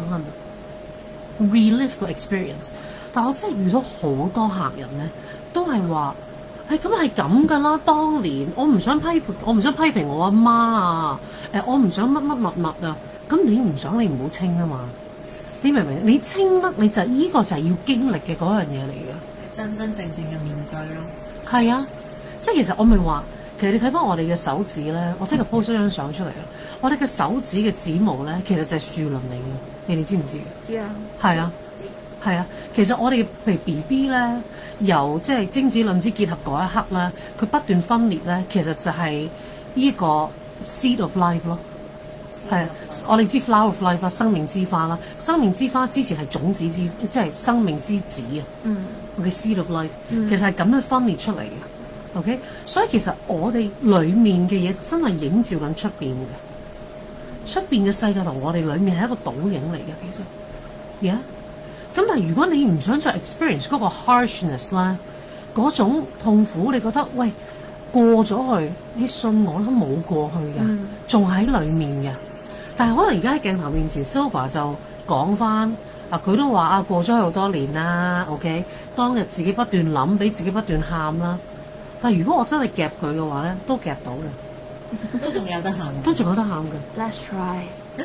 relive 個 experience。但我真係遇到好多客人咧，都係話：咁係咁㗎啦。當年我唔想批評我阿媽啊，我唔想乜乜物物啊。咁你唔想，你唔好清啊嘛。你明唔明？你清得你就依個就係要經歷嘅嗰樣嘢嚟嘅， 真真正正嘅面對咯。 係啊，即係其實我咪話，其實你睇翻我哋嘅手指咧，我聽日 post 張相出嚟啦。我哋嘅手指嘅指毛咧，其實就係樹輪嚟嘅，你哋知唔知？ 知啊。 係啊，係啊。其實我哋譬如 BB 咧，由即係精子卵子結合嗰一刻咧，佢不斷分裂咧，其實就係依個 seed of life 咯。係啊，我哋知 flower of life 啦，生命之花啦，生命之花之前係種子之，即係生命之子啊。我嘅 seed of life，其實係咁樣分裂出嚟嘅。OK， 所以其實我哋裡面嘅嘢真係映照緊出邊嘅，出邊嘅世界同我哋裡面係一個倒影嚟嘅。其實，咁但係如果你唔想再 experience 嗰個 harshness 啦，嗰種痛苦，你覺得喂過咗去，你信我都冇過去嘅，仲喺裡面嘅。但係可能而家喺鏡頭面前 Sylvia 就講翻佢都話過咗去好多年啦。OK， 當日自己不斷諗，俾自己不斷喊啦。但係如果我真係夾佢嘅話咧，都夾到嘅， 都仲有得喊， 都仲有得喊嘅。 Let's try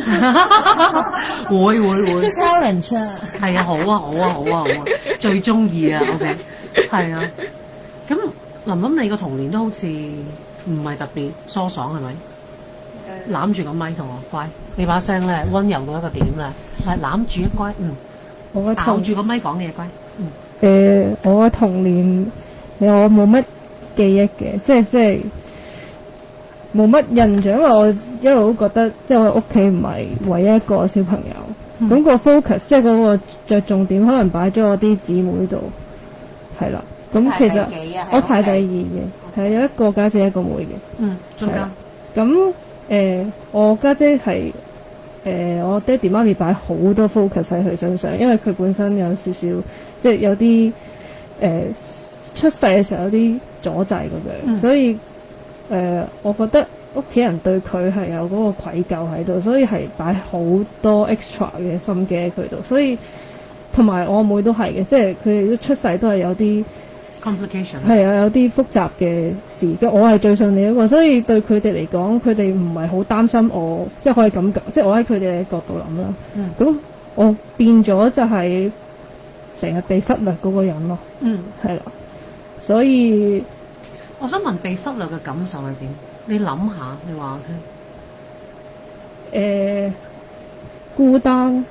會 challenge 係啊，好啊，最中意啊。OK， 係啊。咁琳琳，你個童年都好似唔係特別疏爽係咪？攬住個咪同我乖，你把聲咧溫柔到一個點咧。 係攬住一乖， 我嘅咬住個咪講嘢乖。 我嘅童年，我冇乜記憶嘅，即係冇乜印象，因為我一路都覺得，即係我屋企唔係唯一一個小朋友，咁個 focus 即係嗰個着重點，可能擺咗我啲姊妹度，係啦。咁其實我排第2嘅，係有一個家姐一個妹嘅。 中間。 咁我家姐係我爹哋媽咪擺好多 focus 喺佢身上，因為佢本身有少少即係有啲出世嘅時候有啲阻滯咁樣，所以我覺得屋企人對佢係有嗰個愧疚喺度，所以係擺好多 extra 嘅心機喺佢度，所以同埋我妹都係嘅，即係佢哋都出世都係有啲 complication， 係啊，有啲複雜嘅事，我係最順利一個，所以對佢哋嚟講，佢哋唔係好擔心我，即係可以咁講，即係我喺佢哋嘅角度諗啦。咁我變咗就係成日被忽略嗰個人咯。係啦，所以我想問被忽略嘅感受係點？你諗下，你話我聽。 孤單。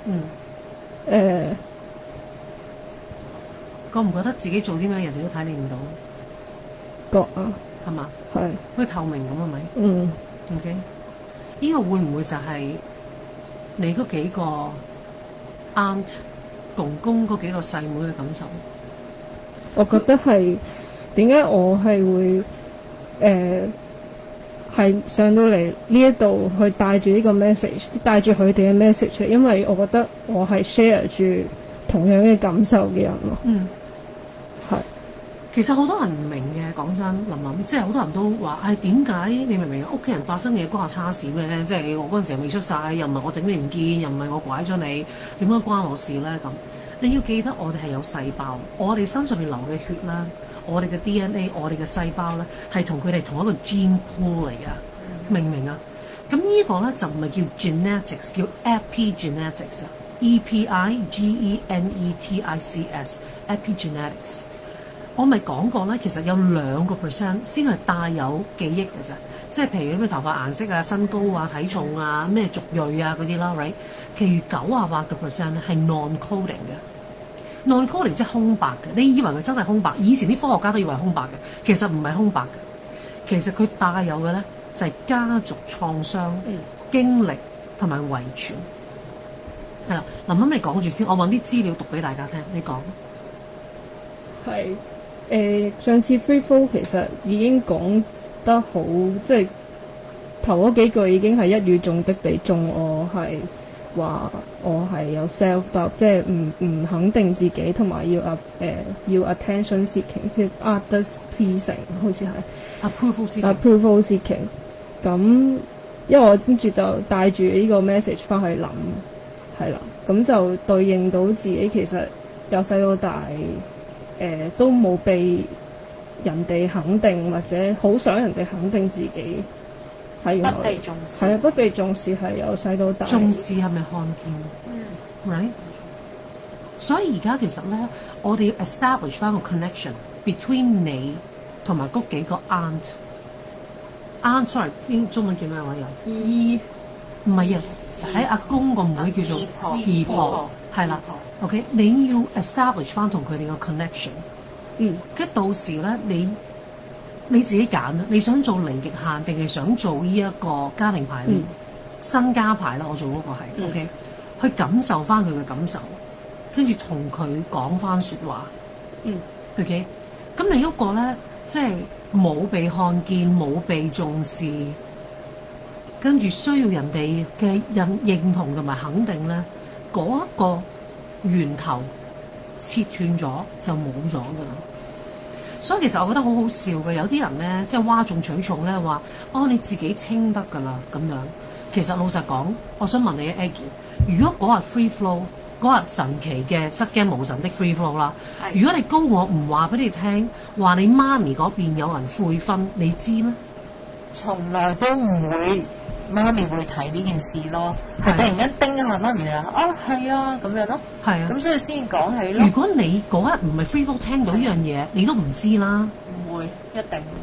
覺唔覺得自己做啲咩人哋都睇你唔到？ 覺啊，係嘛？ 係， 好似透明咁係咪？OK， 呢個會唔會就係你嗰幾個 aunt 公公嗰幾個細妹嘅感受？ 我覺得係點解我係會係上到嚟呢一度去帶住呢個 message， 帶住佢哋嘅 message， 因為我覺得我係 share 住同樣嘅感受嘅人咯。係。 其實好多人唔明嘅，講真，林，即係好多人都話，點解你明唔明？屋企人發生嘅嘢關我叉事咩？即係我嗰陣時候未出世，又唔係我整你唔見，又唔係我拐咗你，點解關我事咧？咁你要記得，我哋係有細胞，我哋身上面流嘅血啦，我哋嘅 DNA， 我哋嘅細胞咧，係同佢哋同一個 gene pool 嚟㗎，明唔明啊？咁呢個咧就唔係叫 genetics， 叫 epigenetics 啊。epigenetics，epigenetics， 我咪講過咧，其實有2% 先係帶有記憶嘅啫，即係譬如咩頭髮顏色啊、身高啊、體重啊、咩族裔啊嗰啲啦 ，right？ 其餘98%咧係 non-coding 嘅 ，non-coding 即係空白嘅。你以為佢真係空白？以前啲科學家都以為係空白嘅，其實唔係空白嘅，其實佢帶有嘅咧就係家族創傷、經歷同埋遺傳。係啦，林欣你講住先，我揾啲資料讀俾大家聽。你講係上次 free flow 其實已經講得好，即係頭嗰幾句已經係一語中的地中。我係話我係有 self doubt， 即係唔肯定自己，同埋要 attention seeking， 即係 others pleasing， 好似係 approval seeking。咁因為我跟住就帶住呢個 message 翻去諗。係啦，咁就對應到自己其實由細到大，都冇被人哋肯定，或者好想人哋肯定自己。係原來不被重視。係啊，不被重視係由細到大。 重視係咪看見？Right？ 所以而家其實咧，我哋要 establish 翻個 connection between 你同埋嗰幾個 aunt。sorry， 中文叫咩話又？姨。唔係啊。喺阿公個妹叫做姨婆，係啦。OK， 你要 establish 翻同佢哋個 connection。跟到時咧，你自己揀啦，你想做零極限定係想做呢一個家庭排列、新家排啦？我做嗰個係 OK， 去感受翻佢嘅感受，跟住同佢講翻説話。OK， 咁你嗰個咧，即係冇被看見、冇被重視。跟住需要人哋嘅認同同埋肯定咧，嗰一個源頭切斷咗就冇咗噶啦。所以其實我覺得好好笑嘅，有啲人咧即係嘩眾取寵咧話，你自己清得噶啦咁樣。其實老實講，我想問你 Aggie， 如果嗰日 free flow， 嗰日神奇嘅失驚無神的 free flow 啦，如果你高我唔話俾你聽，話你媽咪嗰邊有人悔婚，你知咩？ 從來都唔會。媽咪會睇呢件事咯，係突然間叮一下媽咪係啊咁樣咯，係啊，咁所以先講起咯。 如果你嗰日唔係 free flow 聽到呢樣嘢，你都唔知啦。 唔會，一定唔會。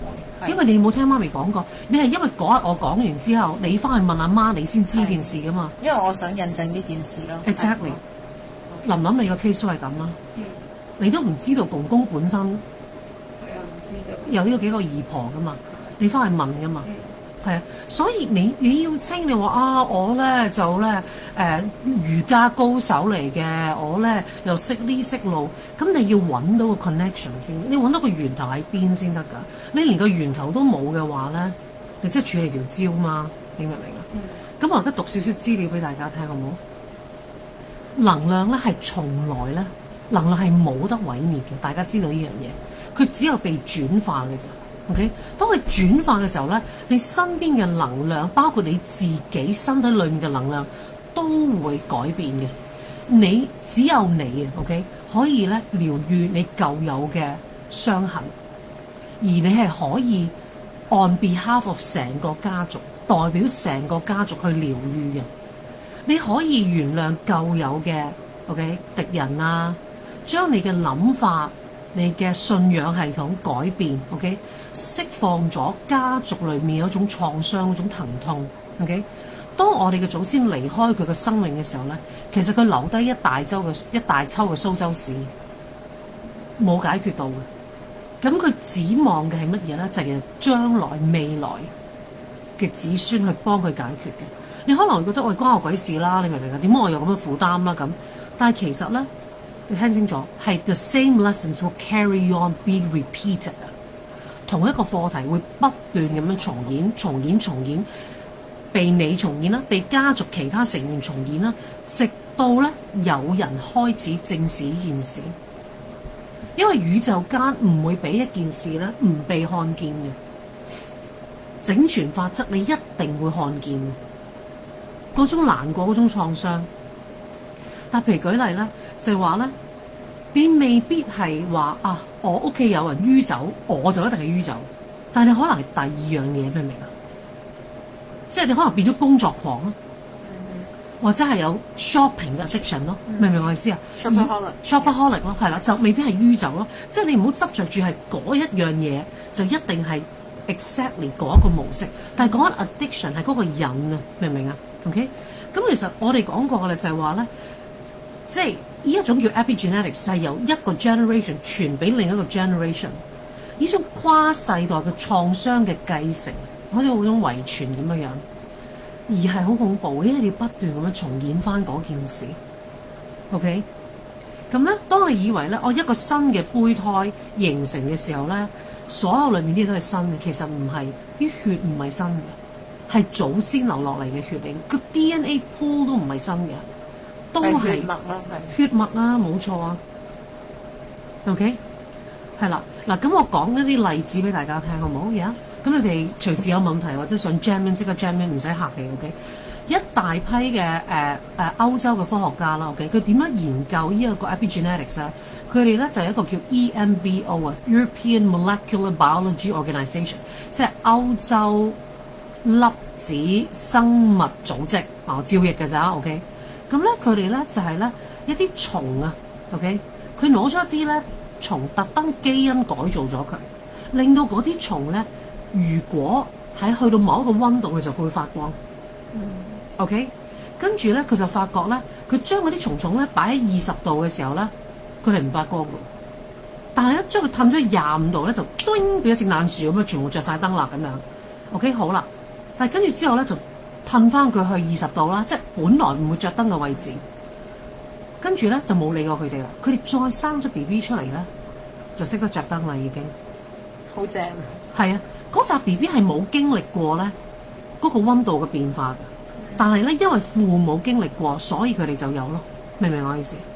因為你冇聽媽咪講過，你係因為嗰日我講完之後，你翻去問阿媽，你先知呢件事噶嘛。 因為我想印證呢件事咯。 Exactly。琳琳你個 case 都係咁啦。你都唔知道公公本身唔知道有呢幾個姨婆噶嘛？你翻去問噶嘛？係啊，所以你要稱你話啊，我咧就咧瑜伽高手嚟嘅，我咧又識呢識路，咁你要揾到個 connection 先，你揾到個源頭喺邊先得㗎。你連個源頭都冇嘅話咧，你即係處理條蕉嘛？你明唔明啊？咁我而家讀少少資料俾大家聽好唔好？能量咧係從來咧，能量係冇得毀滅嘅，大家知道呢樣嘢，佢只有被轉化嘅啫。OK， 當佢轉化嘅時候咧，你身邊嘅能量，包括你自己身體裏面嘅能量，都會改變嘅。你只有你啊 ，OK， 可以咧療愈你舊有嘅傷痕，而你係可以 on behalf of 成個家族，代表成個家族去療愈嘅。你可以原諒舊有嘅 OK 敵人啊，將你嘅諗法、你嘅信仰系統改變 OK。釋放咗家族裏面有一種創傷嗰種疼痛 ，OK。當我哋嘅祖先離開佢嘅生命嘅時候咧，其實佢留低一大抽嘅蘇州屎，冇解決到嘅。咁佢指望嘅係乜嘢咧？就係將來未來嘅子孫去幫佢解決嘅。你可能會覺得喂，關我鬼事啦，你明唔明啊？點解我有咁嘅負擔啦？咁，但係其實咧，你聽清楚，係 the same lessons will carry on being repeated。同一個課題會不斷咁樣重演，被你重演啦，被家族其他成員重演啦，直到咧有人開始正視呢件事。因為宇宙間唔會俾一件事咧唔被看見嘅，整全法則你一定會看見嘅，嗰種難過，嗰種創傷。但譬如舉例咧，就係話咧，你未必係話啊，我屋企有人酗酒，我就一定係酗酒。但係你可能係第二樣嘢，明唔明啊？即係你可能變咗工作狂咯，或者係有 shopping 嘅 addiction 咯，明唔明我意思啊？shopaholic 咯，係啦，就未必係酗酒咯。即係你唔好執着住係嗰一樣嘢，就一定係 exactly 嗰一個模式。但係講緊 addiction 係嗰個癮啊，明唔明啊 ？OK， 咁其實我哋講過嘅咧就係話咧，即係。呢一種叫 epigenetics 係由一個 generation 傳俾另一個 generation， 呢種跨世代嘅創傷嘅繼承，好似嗰種遺傳咁樣，而係好恐怖，因為你不斷咁樣重演翻嗰件事。OK， 咁咧，當你以為咧，我一個新嘅胚胎形成嘅時候咧，所有裏面啲嘢都係新嘅，其實唔係，啲血唔係新嘅，係祖先留落嚟嘅血嚟，個 DNA pool 都唔係新嘅。都係血脈啦，血脈啊，冇錯啊。OK， 係啦，嗱咁我講一啲例子俾大家聽，好唔好？而家咁你哋隨時有問題或者想 jam in 即刻 jam in，唔使客氣。OK， 一大批嘅歐洲嘅科學家啦 ，OK， 佢點樣研究呢一個 epigenetics 咧？佢哋咧就係一個叫 EMBO 啊 ，European Molecular Biology Organization， 即係歐洲粒子生物組織啊，照譯嘅咋 ，OK。咁咧，佢哋咧就係咧一啲蟲啊 ，OK， 佢攞咗一啲咧蟲，特登基因改造咗佢，令到嗰啲蟲咧，如果喺去到某一個溫度嘅時候，佢會發光。OK， 跟住咧佢就發覺咧，佢將嗰啲蟲咧擺喺20度嘅時候咧，佢哋唔發光㗎。但係咧將佢褪咗25度咧，就叮變咗聖誕樹咁樣，全部着晒燈啦咁樣。OK， 好啦，但係跟住之後咧就褪翻佢去20度啦，即係本來唔會着燈嘅位置，跟住咧就冇理過佢哋啦。佢哋再生咗 BB 出嚟咧，就識得着燈啦，已經好正。 係啊，嗰紮 BB 係冇經歷過咧嗰個溫度嘅變化嘅，但係咧因為父母經歷過，所以佢哋就有咯。明唔明我意思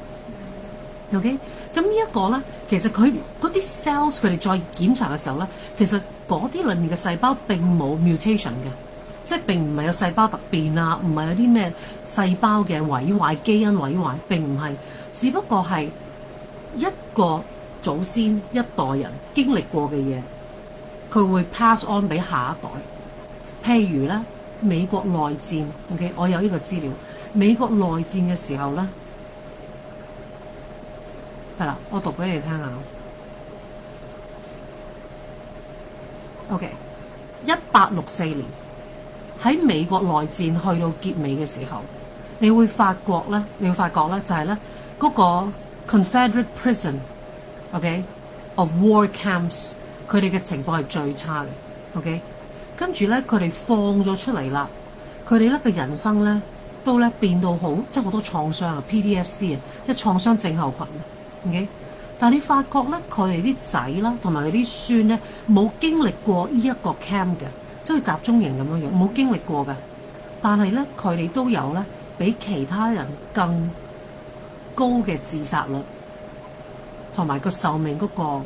？OK， 咁呢一個咧，其實佢嗰啲 cells 佢哋再檢查嘅時候咧，其實嗰啲裡面嘅細胞並冇 mutation 嘅。即係並唔係有細胞突變啊，唔係有啲咩細胞嘅毀壞、基因毀壞，並唔係，只不過係一個祖先一代人經歷過嘅嘢，佢會 pass on 俾下一代。譬如咧，美國內戰 ，OK， 我有呢個資料。美國內戰嘅時候咧，係啦，我讀俾你聽下。 OK，1864年喺美國內戰去到結尾嘅時候，你會發覺咧就係咧嗰個 Confederate prison，OK，of war camps， 佢哋嘅情況係最差嘅。OK， 跟住咧佢哋放咗出嚟啦，佢哋咧嘅人生咧都咧變到好，即係好多創傷啊 ，PTSD 啊，即係創傷症候群。OK。但係你發覺咧，佢哋啲仔啦，同埋佢啲孫咧，冇經歷過呢一個 camp 嘅，即係集中營咁樣樣，冇經歷過嘅。但係咧，佢哋都有咧，比其他人更高嘅自殺率，同埋個壽命嗰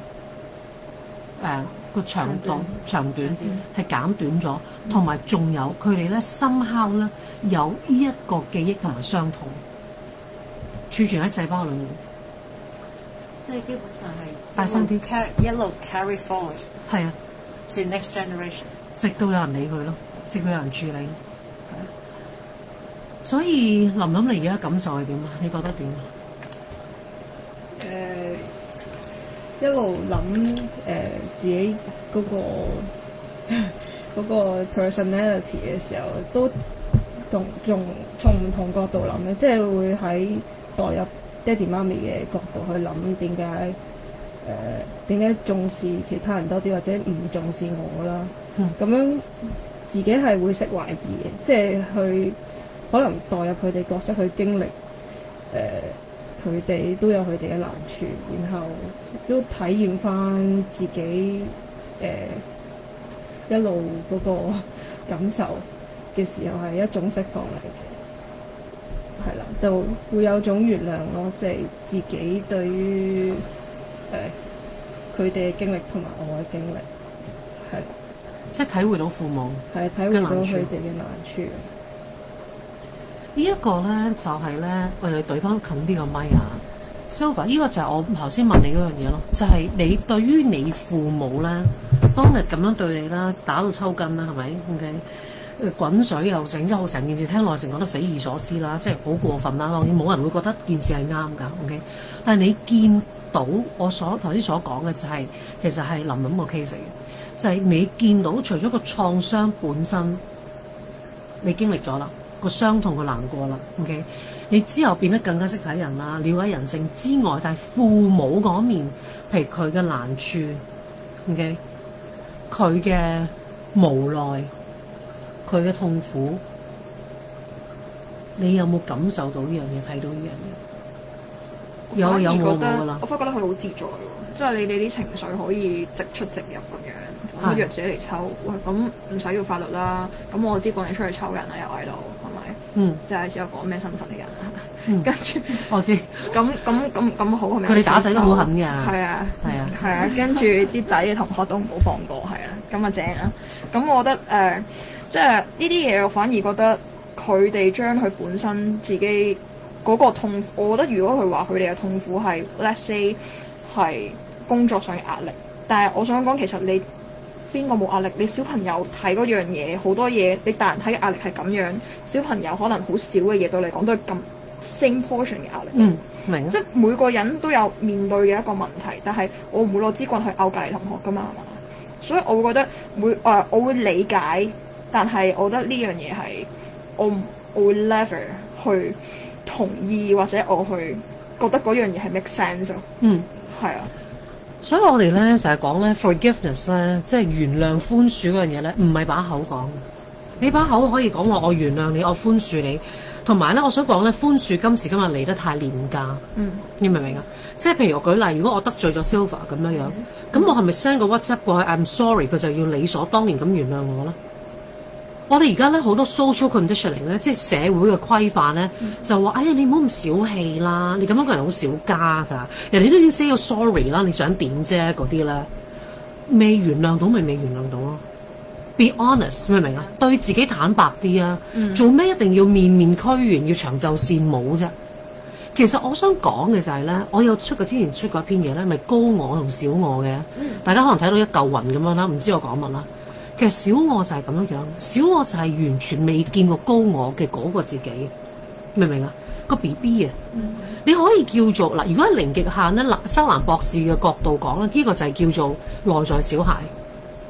個長短係減短咗，同埋仲有佢哋咧somehow咧有呢一個記憶同埋傷痛儲存喺細胞裏面。 即係基本上係大聲啲， 一路 carry forward， 係啊 to next generation， 直到有人理佢咯，直到有人處理。係啊，所以琳琳你而家感受係點啊？你覺得點啊？ 一路諗自己嗰個 personality 嘅時候，都從唔同角度諗咧，即係會喺代入爹哋媽咪嘅角度去諗點解重視其他人多啲，或者唔重視我啦。咁樣自己係會識懷疑嘅，即係去可能代入佢哋角色去經歷，佢哋都有佢哋嘅難處，然後都體驗翻自己一路嗰個感受嘅時候係一種釋放嚟嘅。係啦，就會有種原諒咯，即係自己對於佢哋嘅經歷同埋我嘅經歷，係即係體會到父母係體會到佢哋嘅難處。 呢一個咧就係咧，我哋對翻近啲個咪啊 ，Sylvia， 呢個就係我頭先問你嗰樣嘢咯，就係你對於你父母咧，當日咁樣對你啦，打到抽筋啦，係咪 ？OK。滾水又成，即係成件事聽落成覺得匪夷所思啦，即係好過分啦。當然冇人會覺得件事係啱㗎，OK。但係你見到我頭先所講嘅就係、其實係琳琳個 case 嚟嘅，就係、你見到除咗個創傷本身，你經歷咗啦，個傷痛個難過啦 ，OK。你之後變得更加識睇人啦，了解人性之外，但係父母嗰面，譬如佢嘅難處 ，OK， 佢嘅無奈。佢嘅痛苦，你有冇感受到呢樣嘢？睇到呢樣嘢？有冇㗎啦？ 我反而覺得佢好自在喎，即係你哋啲情緒可以直出直入咁樣，攞藥水嚟抽，喂咁唔使要法律啦。咁我知講你出去抽人啦，又喺度，係咪？即係只有講咩身份嘅人啊？跟住我知。 咁好係咪？ 佢哋打仔都好狠㗎。 係啊，跟住啲仔嘅同學都唔好放過，係啦，咁啊正啊。咁我覺得即係呢啲嘢，我反而覺得佢哋將佢本身自己嗰個痛苦，我覺得如果佢話佢哋嘅痛苦係 let's say 係工作上嘅壓力，但係我想講其實你邊個冇壓力？你小朋友睇嗰樣嘢好多嘢，你大人睇嘅壓力係咁樣，小朋友可能好少嘅嘢對你講都係咁 same portion 嘅壓力。 明。即係每個人都有面對嘅一個問題，但係我唔會攞支棍去拗隔離同學㗎嘛，係嘛？所以我會覺得我會理解。但係，我覺得呢樣嘢係我會 never 去同意，或者我去覺得嗰樣嘢係 make sense 咯。係啊。 所以我哋咧成日講咧 forgiveness 咧，即係原諒寬恕嗰樣嘢咧，唔係把口講。你把口可以講話我原諒你，我寬恕你。同埋咧，我想講咧，寬恕今時今日嚟得太廉價。你明唔明啊？即係譬如我舉例，如果我得罪咗 Sylvia 咁樣樣，咁我係咪 send 個 WhatsApp 過去 I'm sorry， 佢就要理所當然咁原諒我咧？我哋而家咧好多 social conditioning 咧，即係社會嘅規範咧，就話：哎呀，你唔好咁小氣啦，你咁樣個人好小家㗎，人哋都已經 say 咗 sorry 啦，你想點啫？嗰啲咧未原諒到咪未原諒到咯。Be honest， 明唔明啊？對自己坦白啲啊！做咩一定要面面俱圓，要長袖善舞啫？其實我想講嘅就係咧，我有之前出過一篇嘢咧，咪高我同小我嘅，大家可能睇到一嚿雲咁樣啦，唔知我講乜啦。其實小我就係咁樣樣，小我就係完全未見過高我嘅嗰個自己，明唔明啊？個 BB 啊，你可以叫做嗱，如果喺零極限咧，修蘭博士嘅角度講咧，呢個就係叫做內在小孩。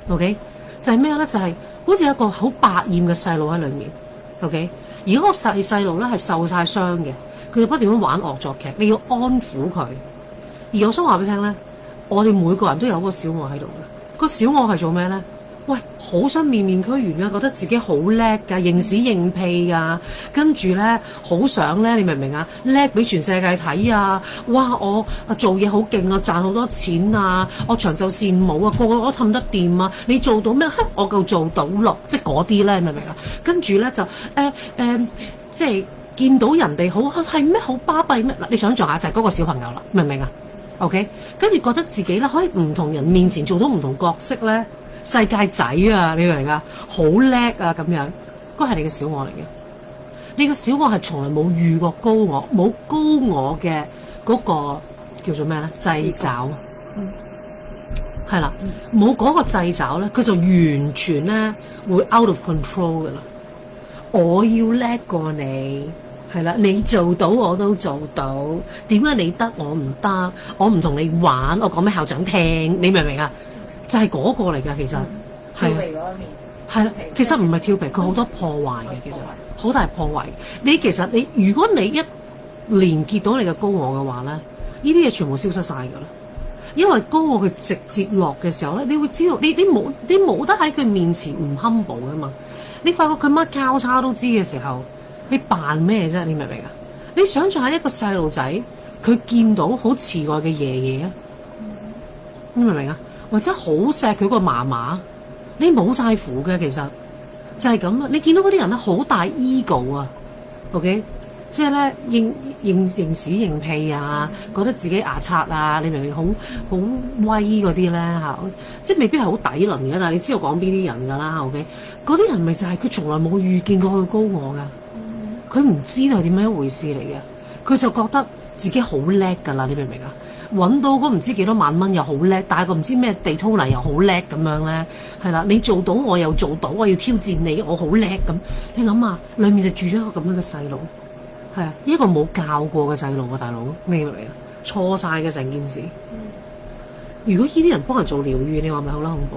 OK， 就係咩咧？就係好似一個好百厭嘅細路喺裏面。OK， 而嗰個細路咧係受晒傷嘅，佢就不斷咁玩惡作劇，你要安撫佢。而我想話俾你聽咧，我哋每個人都有個小我喺度嘅。個小我係做咩咧？喂，好想面面俱圓㗎，覺得自己好叻㗎，認屎認屁㗎，跟住咧好想咧，你明唔明啊？叻俾全世界睇啊！哇，我做嘢好勁啊，賺好多錢啊，我長袖善舞啊，個個都氹得掂啊！你做到咩？我夠做到咯，即係嗰啲咧，明唔明啊？跟住咧就即係見到人哋好係咩好巴閉咩？嗱，你想象下就係嗰個小朋友啦，明唔明啊？OK， 跟住覺得自己咧可以唔同人面前做到唔同角色咧。世界仔啊，你明唔明啊？好叻啊，咁樣，嗰個係你嘅小我嚟嘅。你嘅小我係從來冇遇過高我，冇高我嘅嗰個叫做咩咧？掣肘，係啦，冇嗰個掣肘咧，佢就完全咧會 out of control 噶啦。我要叻過你，係啦，你做到我都做到，點解你得我唔得？我唔同你玩，我講俾校長聽，你明唔明啊？就係嗰個嚟㗎，其實係調皮嗰一面係啦，其實唔係調皮，佢好多破壞嘅，其實好大破壞。其實你如果你一連結到你嘅高我嘅話咧，呢啲嘢全部消失晒㗎啦。因為高我佢直接落嘅時候咧，你會知道你冇得喺佢面前唔 humble 㗎嘛。你發覺佢乜交叉都知嘅時候，你扮咩啫？你明唔明啊？你想象下一個細路仔，佢見到好慈愛嘅爺爺啊，你明唔明啊？或者好錫佢個嫲嫲，你冇晒符嘅，其實就係咁啦。你見到嗰啲人咧，好大 ego 啊 ，OK， 即係咧認屎認屁啊，覺得自己牙刷啊，你明唔明？好威嗰啲咧嚇，即係未必係好底輪嘅，但係你知道講邊啲人㗎啦 ，OK， 嗰啲人咪就係佢從來冇遇見過佢高我㗎，佢唔知道係點樣一回事嚟嘅，佢就覺得自己好叻㗎啦，你明唔明啊？揾到嗰唔知幾多萬蚊又好叻，帶個唔知咩地拖泥又好叻咁樣咧，係啦，你做到我又做到，我要挑戰你，我好叻咁。你諗下，裡面就住咗一個咁樣嘅細路，係啊，一個冇教過嘅細路啊，大佬，你明唔明啊？錯晒嘅成件事。如果呢啲人幫人做療愈，你話咪好啦恐怖？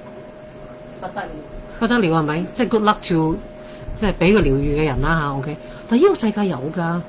不得了係咪？即係 good luck to， 即係俾個療愈嘅人啦嚇 ，OK。但係呢個世界有㗎，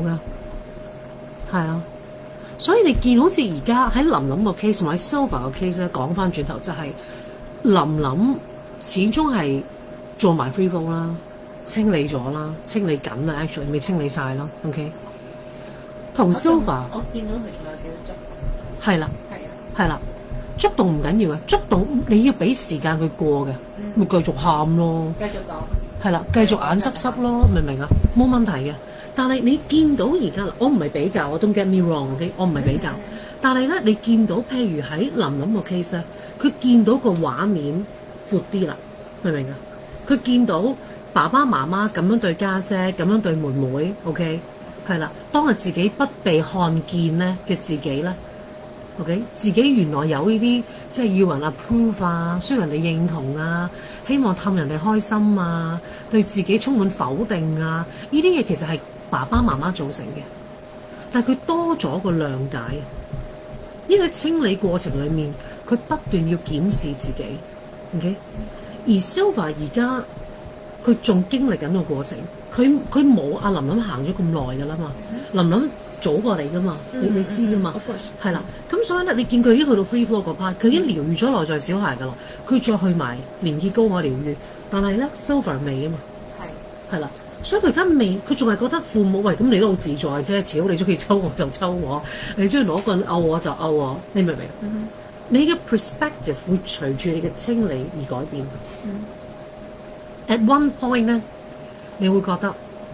係啊。所以你見好似而家喺琳琳個 case 同埋 Silver 個 case 咧，講翻轉頭就係琳琳始終係做埋 free flow 啦，清理咗啦，清理緊啦 ，actually 未清理晒啦 ，OK。同 Silver 我見到佢仲有少少觸， 係啦，係啦，觸動唔緊要嘅，觸動你要俾時間佢過嘅，咪繼續喊咯， 繼續講， 係啦，繼續眼濕濕咯，明唔明啊？冇問題嘅。但係你見到而家，我唔係比較，我 don't get me wrong，OK， 我唔係比較。但係咧，你見到譬如喺琳琳個 case 咧，佢見到個畫面闊啲啦，明唔明啊？佢見到爸爸媽媽咁樣對家姐，咁樣對妹妹 ，OK， 係啦。當佢自己不被看見咧嘅自己咧 ，OK， 自己原來有呢啲即係要人 approve 啊，需要人哋認同啊，希望氹人哋開心啊，對自己充滿否定啊，呢啲嘢其實係爸爸媽媽造成嘅，但係佢多咗個諒解，因為清理過程裡面，佢不斷要檢視自己 ，OK。而 Silver 而家佢仲經歷緊個過程，佢冇阿琳琳行咗咁耐㗎啦嘛，琳琳早過你㗎嘛，你知㗎嘛，係啦。咁所以咧，你見佢已經去到 free flow 嗰 part， 佢已經療愈咗內在小孩㗎啦，佢再去埋連結高我療愈，但係咧 Silver 未啊嘛，係啦。所以佢而家未，佢仲係覺得父母喂，咁你都好自在啫，超你中意抽我就抽我，你中意攞棍毆我就毆我，你明唔明？你嘅 perspective 會隨住你嘅清理而改變。At one point 咧，你會覺得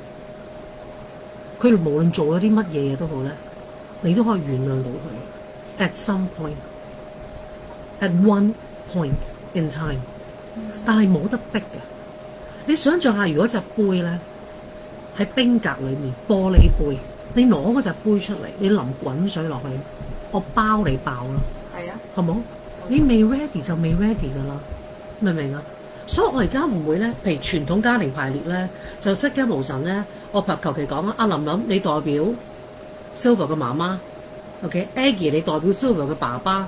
佢無論做咗啲乜嘢都好咧，你都可以原諒到佢。At some point，at one point in time，但係冇得逼嘅。你想象下，如果隻杯咧喺冰格裏面，玻璃杯，你攞嗰隻杯出嚟，你淋滾水落去，我包你爆啦，係啊，好冇？你未 ready 就未 ready 噶啦，明唔明啊？所以我而家唔會咧，譬如傳統家庭排列咧，就釋迦無神咧，我求其講啊，阿琳琳你代表 Silver 嘅媽媽 ，OK，Aggie 你代表 Silver 嘅爸爸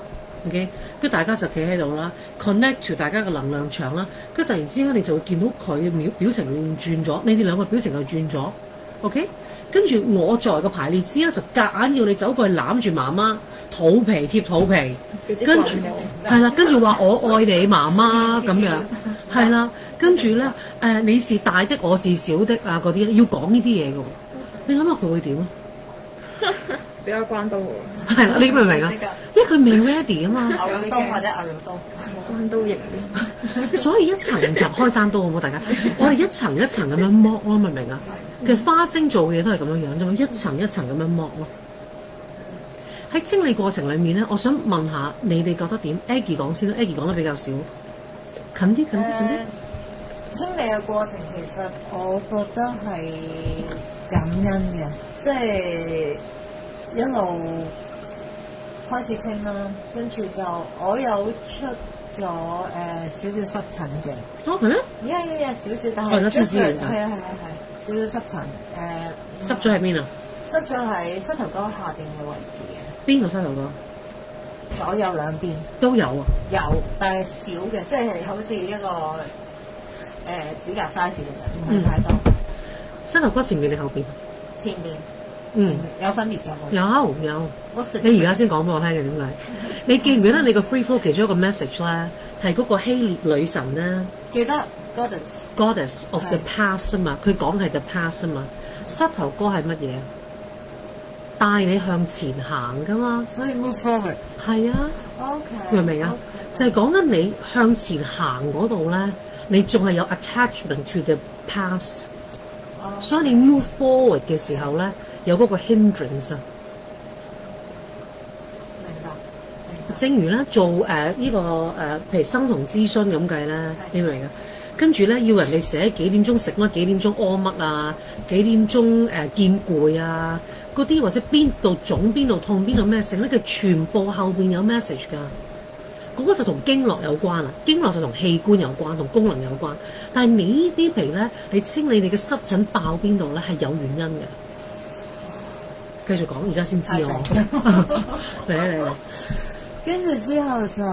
OK， 跟住大家就企喺度啦 ，connect to 大家嘅能量場啦，跟住突然之間你就會見到佢表情轉咗，你哋兩個表情就轉咗 ，OK， 跟住我作為個排列師咧就夾硬要你走過去攬住媽媽，肚皮貼肚皮，跟住係啦，跟住話我愛你媽媽咁樣，係啦，跟住咧你是大的，我是小的啊嗰啲咧要講呢啲嘢嘅喎，你諗下佢會點啊？ 比較關刀喎。 係啦，你明唔明啊？因為佢未 ready 啊嘛。 牛肉刀或者牛肉刀， 關刀型啲。 所以一層層開山刀好唔好？大家，我哋一層一層咁樣剝咯，明唔明啊？其實花精做嘅嘢都係咁樣樣啫嘛，一層一層咁樣剝咯。喺清理過程裡面咧，我想問下你哋覺得點 ？Aggie 講先啦 ，Aggie 講得比較少，近啲，近啲。 清理嘅過程其實我覺得係感恩嘅，即係一路開始清啦，跟住就我有出咗少少濕疹嘅。 哦，係咩？ 少少，但係少少係少少濕疹濕咗喺邊啊？ 濕咗喺膝頭哥下邊嘅位置嘅。邊個膝頭哥？ 左右兩邊都有啊。 有，但係少嘅，即係好似一個指甲 size 嘅啫，唔係太多。膝頭哥前面定後邊？ 前面。有分別嘅冇？有。你而家先講俾我聽嘅點解？你記唔記得你個 free flow 其中一個 message 咧，係嗰個希臘女神咧？ 記得 Goddess of the past 啊嘛，佢講係 the past 啊嘛。膝頭哥係乜嘢？帶你向前行噶嘛， 所以 move forward 係啊 ，OK， 明唔明啊？就係講緊你向前行嗰度咧，你仲係有 attachment to the past，所以你 move forward 嘅時候咧，有嗰個 hindrance 啊。 明白。 正如咧做呢個譬如生酮諮詢咁計咧，你明唔明啊？跟住咧要人哋寫幾點鐘食乜，幾點鐘屙乜啊，幾點鐘見攰啊。嗰啲或者邊度腫邊度痛邊度咩性咧，佢全部後邊有 message 㗎。嗰個就同經絡有關啦，經絡就同器官有關，同功能有關。但係你呢啲皮咧，你清理你嘅濕疹爆邊度咧，係有原因嘅。繼續講，而家先知我。嚟。 跟住之後就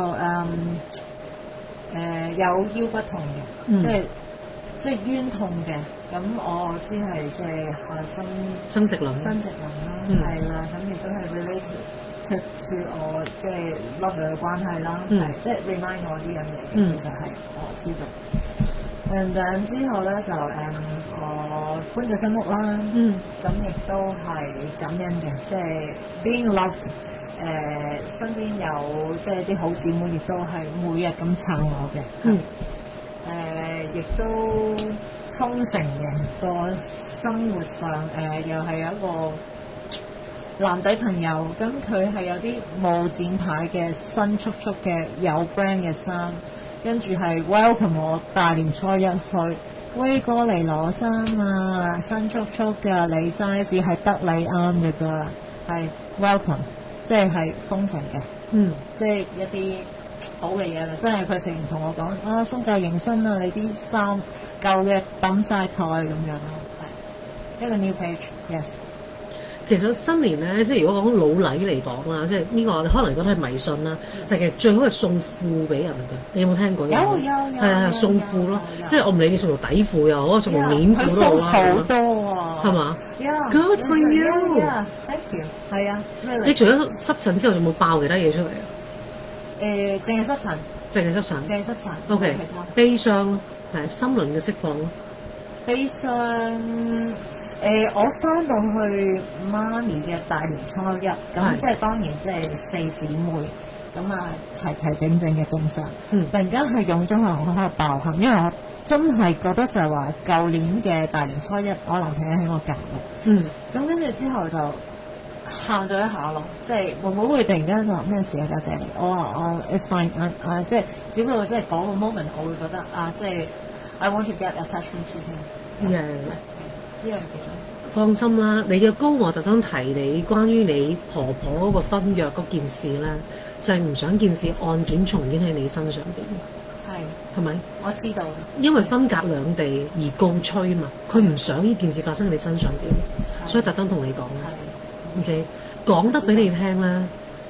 有腰骨痛嘅，即係冤痛嘅。咁我知係即係生殖輪啦，係啦，咁亦都係 related to 我即係 love 嘅關係啦，係即係 remind 我啲樣嘢嘅，其實係我知道。然之後咧就我搬咗新屋啦，咁亦都係感恩嘅，即係 being loved。身邊有即係啲好姊妹，亦都係每日咁撐我嘅，亦都豐盛嘅個生活上，又係有一個男仔朋友，咁佢係有啲冇剪牌嘅新速嘅有 brand 嘅衫，跟住係 welcome 我大年初一去，威哥嚟攞衫啊，新速嘅你 size 係得你啱嘅咋，係 welcome。即係豐盛嘅，即係一啲好嘅嘢啦。即係佢成日同我講啊，鬆舊迎新啊，你啲衫舊嘅抌晒台咁樣咯，係一個 new page。Yes， 其實新年咧，即係如果講老禮嚟講啦，即係呢個可能覺得係迷信啦，但係其實最好係送褲俾人嘅。你有冇聽過？有，係送褲咯，即係我唔理你送條底褲又好，送條鏈褲都好啦。 好多啊， 係嘛 ？Good for you。 Thank you。係啊， 你除咗濕疹之後，仲冇爆其他嘢出嚟啊？ 淨係濕疹。淨係濕疹。 OK。悲傷咯，係心輪嘅釋放咯。 悲傷。我翻到去媽咪嘅大年初一，咁即係當然即係4姊妹，咁啊齊整整嘅精神。突然間係湧咗我喺度爆喊，因為我真係覺得就係話舊年嘅大年初一，我男朋友喺我隔離。咁跟住之後就喊咗一下咯，即係妹妹會突然間就話咩事啊，家姐你？我話it's fine，即係只不過即係嗰個 moment，我會覺得即係 I want to get attachment to him。呢樣嘢放心啦，你嘅高我特登提你關於你婆婆嗰個婚約嗰件事咧，就係唔想件事案件重演喺你身上邊。係咪？ 我知道。因為分隔兩地而告吹嘛，佢唔想呢件事發生喺你身上邊，所以特登同你講。OK， 講得俾你聽啦，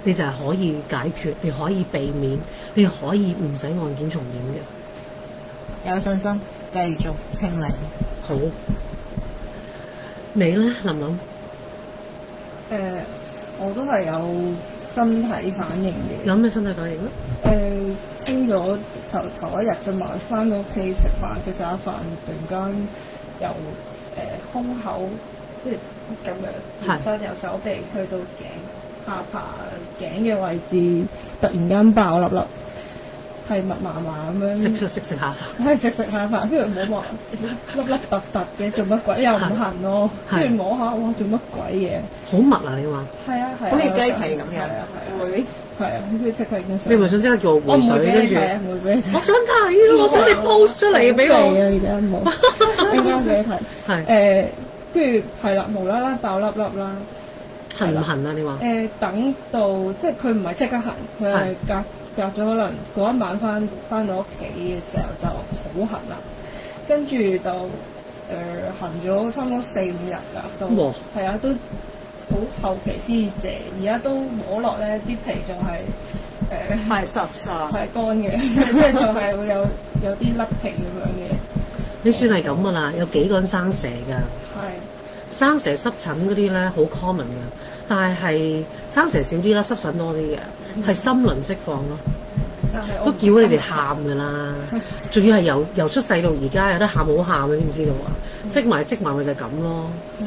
你就係可以解決，你可以避免，你可以唔使案件重演嘅。 有信心繼續清理。 好，你咧，琳琳？ 我都係有身體反應嘅。 有咩身體反應咧？ 清咗頭一日啫嘛，翻到屋企食飯，食下飯，突然間由胸口即係咁樣延伸由手臂去到頸下巴頸嘅位置，突然間爆粒粒，係密麻麻咁樣。 食下飯。 係食下飯，跟住摸摸粒粒突突嘅，做乜鬼？又唔痕咯，跟住摸下，哇！做乜鬼嘢？ 好密啊！你話？ 係啊， 好似雞皮咁樣。會。 係啊，跟住即刻影相。 你咪想即刻叫我回水，跟住唔會俾你睇。 我想睇啊！我想你 post 出嚟俾我。 而家冇，應該俾你睇。係。跟住係啦，無啦啦爆粒粒啦。 痕唔痕啊？你話？ 等到即係佢唔係即刻痕，佢係隔咗可能嗰一晚翻到屋企嘅時候就好痕啦。跟住就痕咗差唔多4-5日㗎，都係啊，都好後期先至謝。而家都摸落咧，啲皮仲係係濕係乾嘅，即係仲係會有啲甩皮咁樣嘅。 你算係咁㗎啦，有幾個人生蛇㗎？ 係生蛇濕疹嗰啲咧好 common 㗎，但係生蛇少啲啦，濕疹多啲嘅，係心輪釋放咯。都叫你哋喊㗎啦，仲要係由出世到而家有得喊好喊，你知唔知道啊？積埋咪就係咁咯。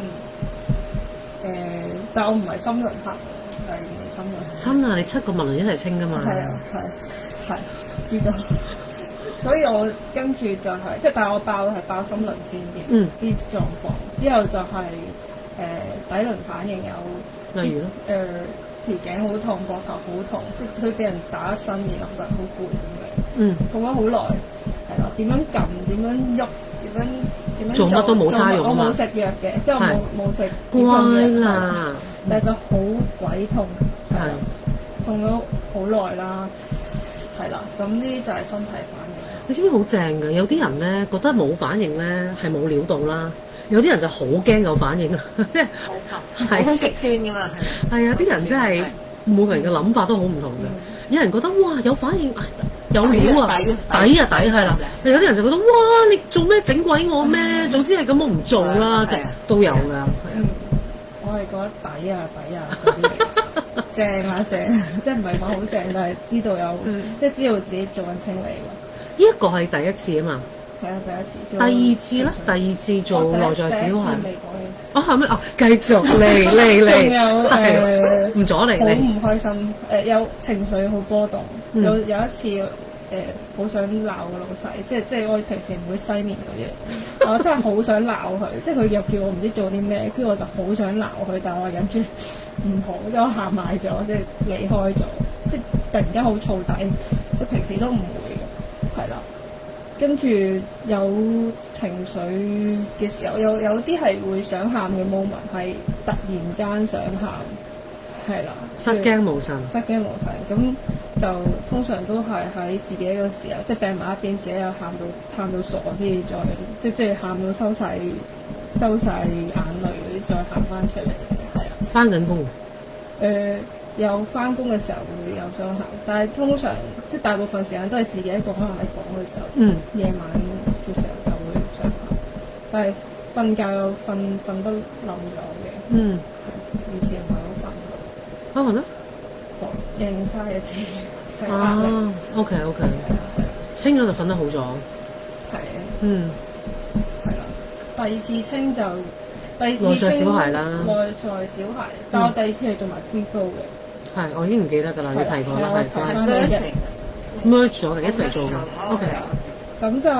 但我唔係心輪黑，係心輪。 親啊！你7個脈輪一齊清㗎嘛？ 係啊，係知道。所以我跟住就係即係，但係我爆心輪先嘅啲狀況，之後就係底輪反應有， 例如咧條頸好痛，膊頭好痛，即係佢俾人打一身，然後覺得好攰咁樣。痛咗好耐，係啦。點樣撳？點樣喐？點樣做乜都冇差用啊嘛！ 我冇食藥嘅，即係冇食。 乖啦， 但係就好鬼痛，係痛咗好耐啦，係啦。咁呢啲就係身體反應。 你知唔知好正㗎？有啲人咧覺得冇反應咧係冇料到啦，有啲人就好驚有反應啊，即係好極端㗎嘛。 係啊，啲人真係每個人嘅諗法都好唔同嘅。有人覺得哇有反應，有料啊，抵係啦。有啲人就覺得哇你做咩整鬼我咩？總之係咁我唔做啦，即係都有㗎。 我係覺得抵啊嗰啲正啊正，即係唔係講好正，但係知道有即係知道自己做緊清理喎。 呢一個係第一次啊嘛。 係啊，第一次。 第二次咧？第二次做內在小孩。 未講嘅。 哦，係咩？哦，繼續嚟。 仲有唔阻你。 好唔開心，有情緒好波動。有一次好想鬧個老細，即係我平時唔會西面嗰啲，我真係好想鬧佢，即係佢又叫我唔知做啲咩，跟住我就好想鬧佢，但係我忍住唔好，因為我喊埋咗，即係離開咗，即係突然間好燥底，我平時都唔會嘅，係啦。跟住有情緒嘅時候，有啲係會想喊嘅 moment， 係突然間想喊，係啦， 失驚無神， 咁就通常都係喺自己嘅時候，即係病埋一邊，自己又喊到傻先至再，即係喊到收晒眼淚嗰啲，再喊翻出嚟，係啊。 翻緊工。 有翻工嘅時候會有想喊，但係通常即係大部分時間都係自己一個可能喺房嘅時候，夜晚嘅時候就會想喊，但係瞓覺又瞓得冧咗嘅。以前唔係好瞓。 翻嚟咩？ 認晒一次。 啊 ，OK， 清咗就瞓得好咗。 係啊。係啦。第二次清內在小孩啦。 內在小孩，但我第二次係做埋 free flow 嘅。 係，我已經唔記得㗎啦，你提過啦， 係 merge 咗，我哋一齊做嘅。OK。 咁就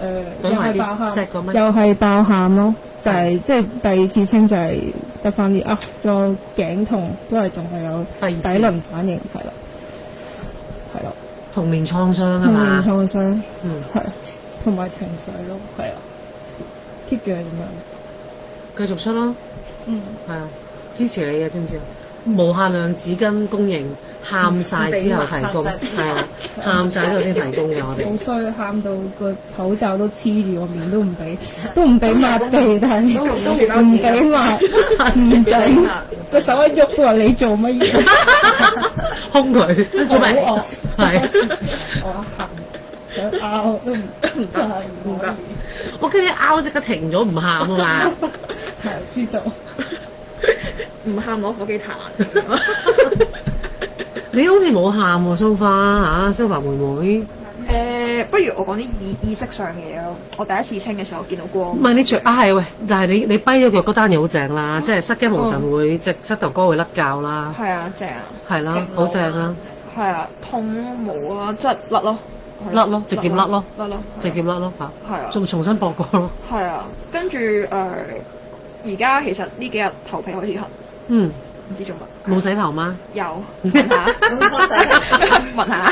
又係爆喊咯，就係即係第二次清就係得翻啲啊，個頸痛都係仲係有底輪反應，係啦， 童年創傷啊嘛， 童年創傷，係，同埋情緒咯，係啊 ，keep 住係咁樣， 繼續出咯，係啊，支持你嘅，知唔知啊？無限量紙巾供應， 喊晒之後提供，係啊，喊晒之後先提供嘅我哋。 好衰，喊到個口罩都黐住個面，都唔俾抹鼻涕，唔俾抹，唔准個手一喐都話你做乜嘢？ 兇佢做咩？係我喊想拗都唔得。 我驚你拗即刻停咗，唔喊啊嘛。 係知道。 唔喊攞火機彈。 你好似冇喊喎，蘇花嚇，蘇華妹妹。 不如我講啲意識上嘅嘢咯。我第一次清嘅時候見到光。 唔係你着係喂，但係你跛咗腳嗰單嘢好正啦，即係失驚無神會隻膝頭哥會甩臼啦。 係啊，正啊。 係啦，好正啊。 係啊，痛咯冇啊，即係甩咯。 甩咯，直接甩咯。 甩咯， 直接甩咯嚇。 係啊。 仲重新駁過咯。 係啊，跟住而家其實呢幾日頭皮開始痕。 嗯。 唔知做乜？ 冇洗頭嗎？ 有，問下，問下。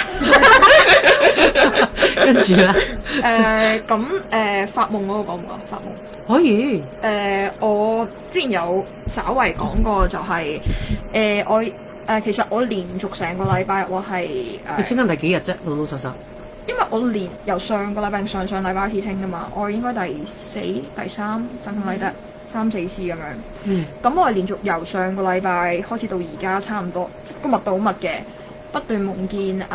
跟住咧， 發夢嗰個講唔講？發夢可以。 我之前有稍為講過，就係其實我連續成個禮拜我係你清緊第幾日啫？老老實實。 因為我由上個禮拜上禮拜開始清㗎嘛，我應該第三禮拜。3、4次咁樣，咁我係連續由上個禮拜開始到而家差唔多個密度好密嘅，不斷夢見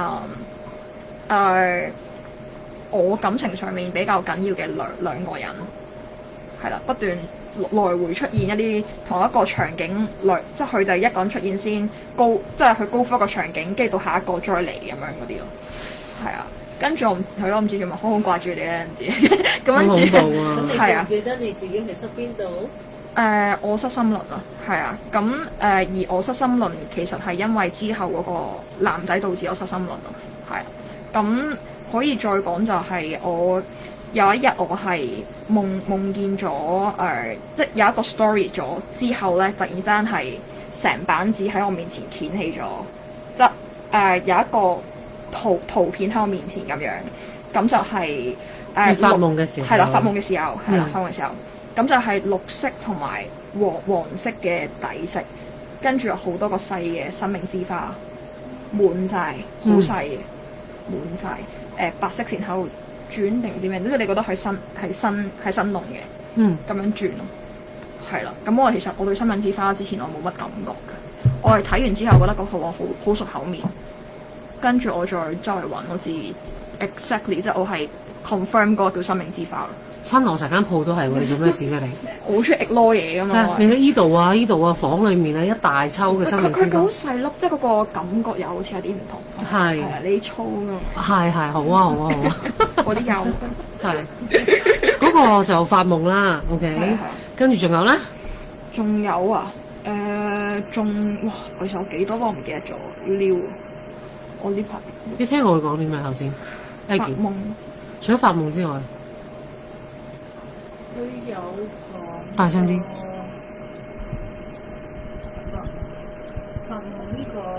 我感情上面比較緊要嘅兩個人，係啦，不斷來回出現一啲同一個場景，即係佢就一個人出現先高，即係佢高呼一個場景，跟住到下一個再嚟咁樣嗰啲咯，係啊。跟住我係咯，唔知做乜，好掛住你咧，唔知咁跟住係啊。 記得你自己係失邊度？ 我失心輪啊，係啊。咁而我失心輪其實係因為之後嗰個男仔導致我失心輪咯，係啊。咁可以再講就係我有一日我係夢見咗即係有一個 story 咗之後咧，突然之間係成版紙喺我面前掀起咗，即係有一個圖片喺我面前咁樣，咁就係發夢嘅時候， 係啦，發夢嘅時候，係啦，發夢嘅時候，咁就係綠色同埋黃色嘅底色，跟住有好多個細嘅生命之花，滿晒，好細嘅，滿晒，白色線喺度轉定啲咩？即係你覺得係新龍嘅，咁樣轉咯，係啦。咁我其實我對生命之花之前我冇乜感覺嘅，我係睇完之後覺得嗰套畫好熟口面。跟住我再周圍揾我自己 exactly， 即係我係 confirm 嗰個叫生命之花咯。 親我成間鋪都係喎，你做咩事啫你？ 我好中意 ignore 嘢㗎嘛。 你喺依度啊，房裏面啊，一大抽嘅生命之花。 佢好細粒，即係嗰個感覺又好似有啲唔同。係啊，你粗㗎嘛。 係，好啊。 嗰啲有。 係。嗰個就發夢啦 ，OK。跟住仲有咧？ 仲有啊？哇！其實有幾多個我唔記得咗，撩。我呢排你聽我講啲咩頭先？ 發夢， 除咗發夢之外， 佢有講大聲啲。 發夢呢個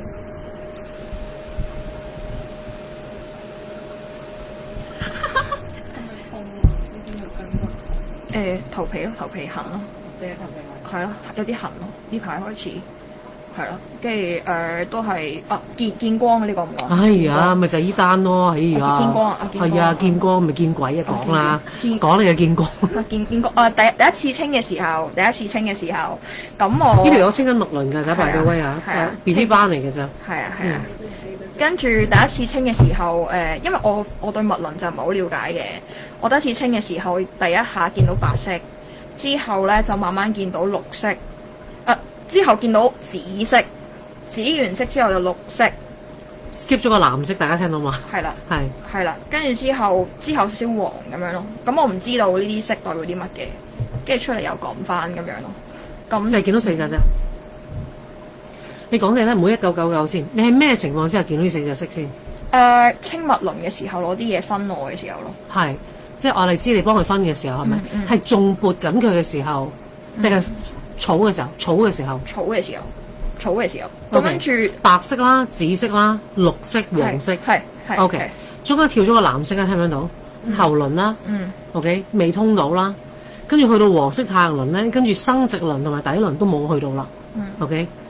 痛啊！呢啲係感覺。 頭皮痕咯， 即係頭皮痕。係咯，有啲痕咯，呢排開始。係咯，跟住都係見光嘅呢個唔講。 哎呀，咪就係依單咯，哎呀。 見光啊！ 係啊，見光咪見鬼啊！講啦，講你嘅見光。 見光第一次清嘅時候，咁我呢條我清緊麥倫㗎，就拜到威啊，BB 班嚟嘅咋。 係啊。跟住第一次清嘅時候，因為我對麥倫就唔係好了解嘅，我第一次清嘅時候，第一下見到白色，之後咧就慢慢見到綠色。之後見到紫色，紫完色之後就綠色 ，skip 咗個藍色，大家聽到嘛？ 係啦， 係啦，跟住之後少少黃咁樣咯。咁我唔知道呢啲色代表啲乜嘅，跟住出嚟又講翻咁樣咯。咁就係見到4隻啫。你講你咧，唔好1999先。你係咩情況之下見到呢4隻色先？ 清物輪嘅時候攞啲嘢分我嘅時候咯。係， 即係愛麗絲你幫佢分嘅時候係咪？係仲撥緊佢嘅時候，定係？草嘅時候，咁跟住白色啦、紫色啦、綠色、黃色，係 OK。中間跳咗個藍色啦，聽唔聽到？喉輪啦，OK，未通到啦。跟住去到黃色太陽輪咧，跟住生殖輪同埋底輪都冇去到啦，OK。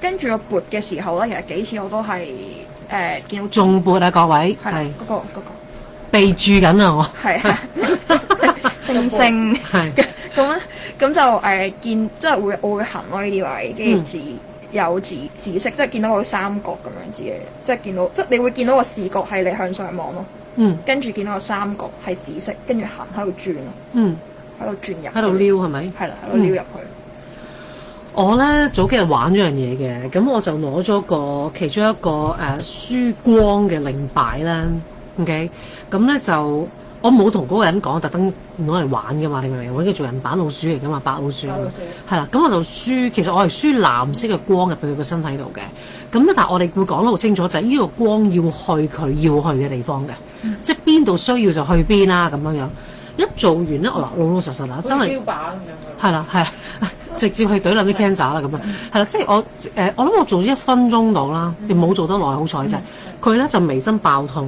跟住我撥嘅時候咧，其實幾次我都係見到仲撥啊，各位係嗰個備注緊啊，我係星星係咁就見即係我會行咯呢啲位，跟住有紫色，即係見到個三角咁樣子嘅，即係見到即係你會見到個視覺係你向上望咯，跟住見到個三角係紫色，跟住行喺度轉咯，喺度轉入， 喺度撩係咪？ 係啦，喺度撩入去。 我咧早幾日玩咗樣嘢嘅，咁我就攞咗其中一個輸光嘅靈擺啦 ，OK， 咁咧就我冇同嗰個人講，特登攞嚟玩噶嘛，你明唔明？我呢個做人版老鼠嚟噶嘛，白老鼠，係啦，咁我就輸，其實我係輸藍色嘅光入去佢個身體度嘅，咁咧但係我哋會講得好清楚，就係呢個光要去佢要去嘅地方嘅，即係邊度需要就去邊啦咁樣樣。一做完咧，我嗱老老實實啦，真係係啦，係直接去懟冧啲 cancer 啦咁樣，係啦，即係我諗我做咗1分鐘到啦，亦冇做得耐，好彩啫。佢咧就眉心爆痛，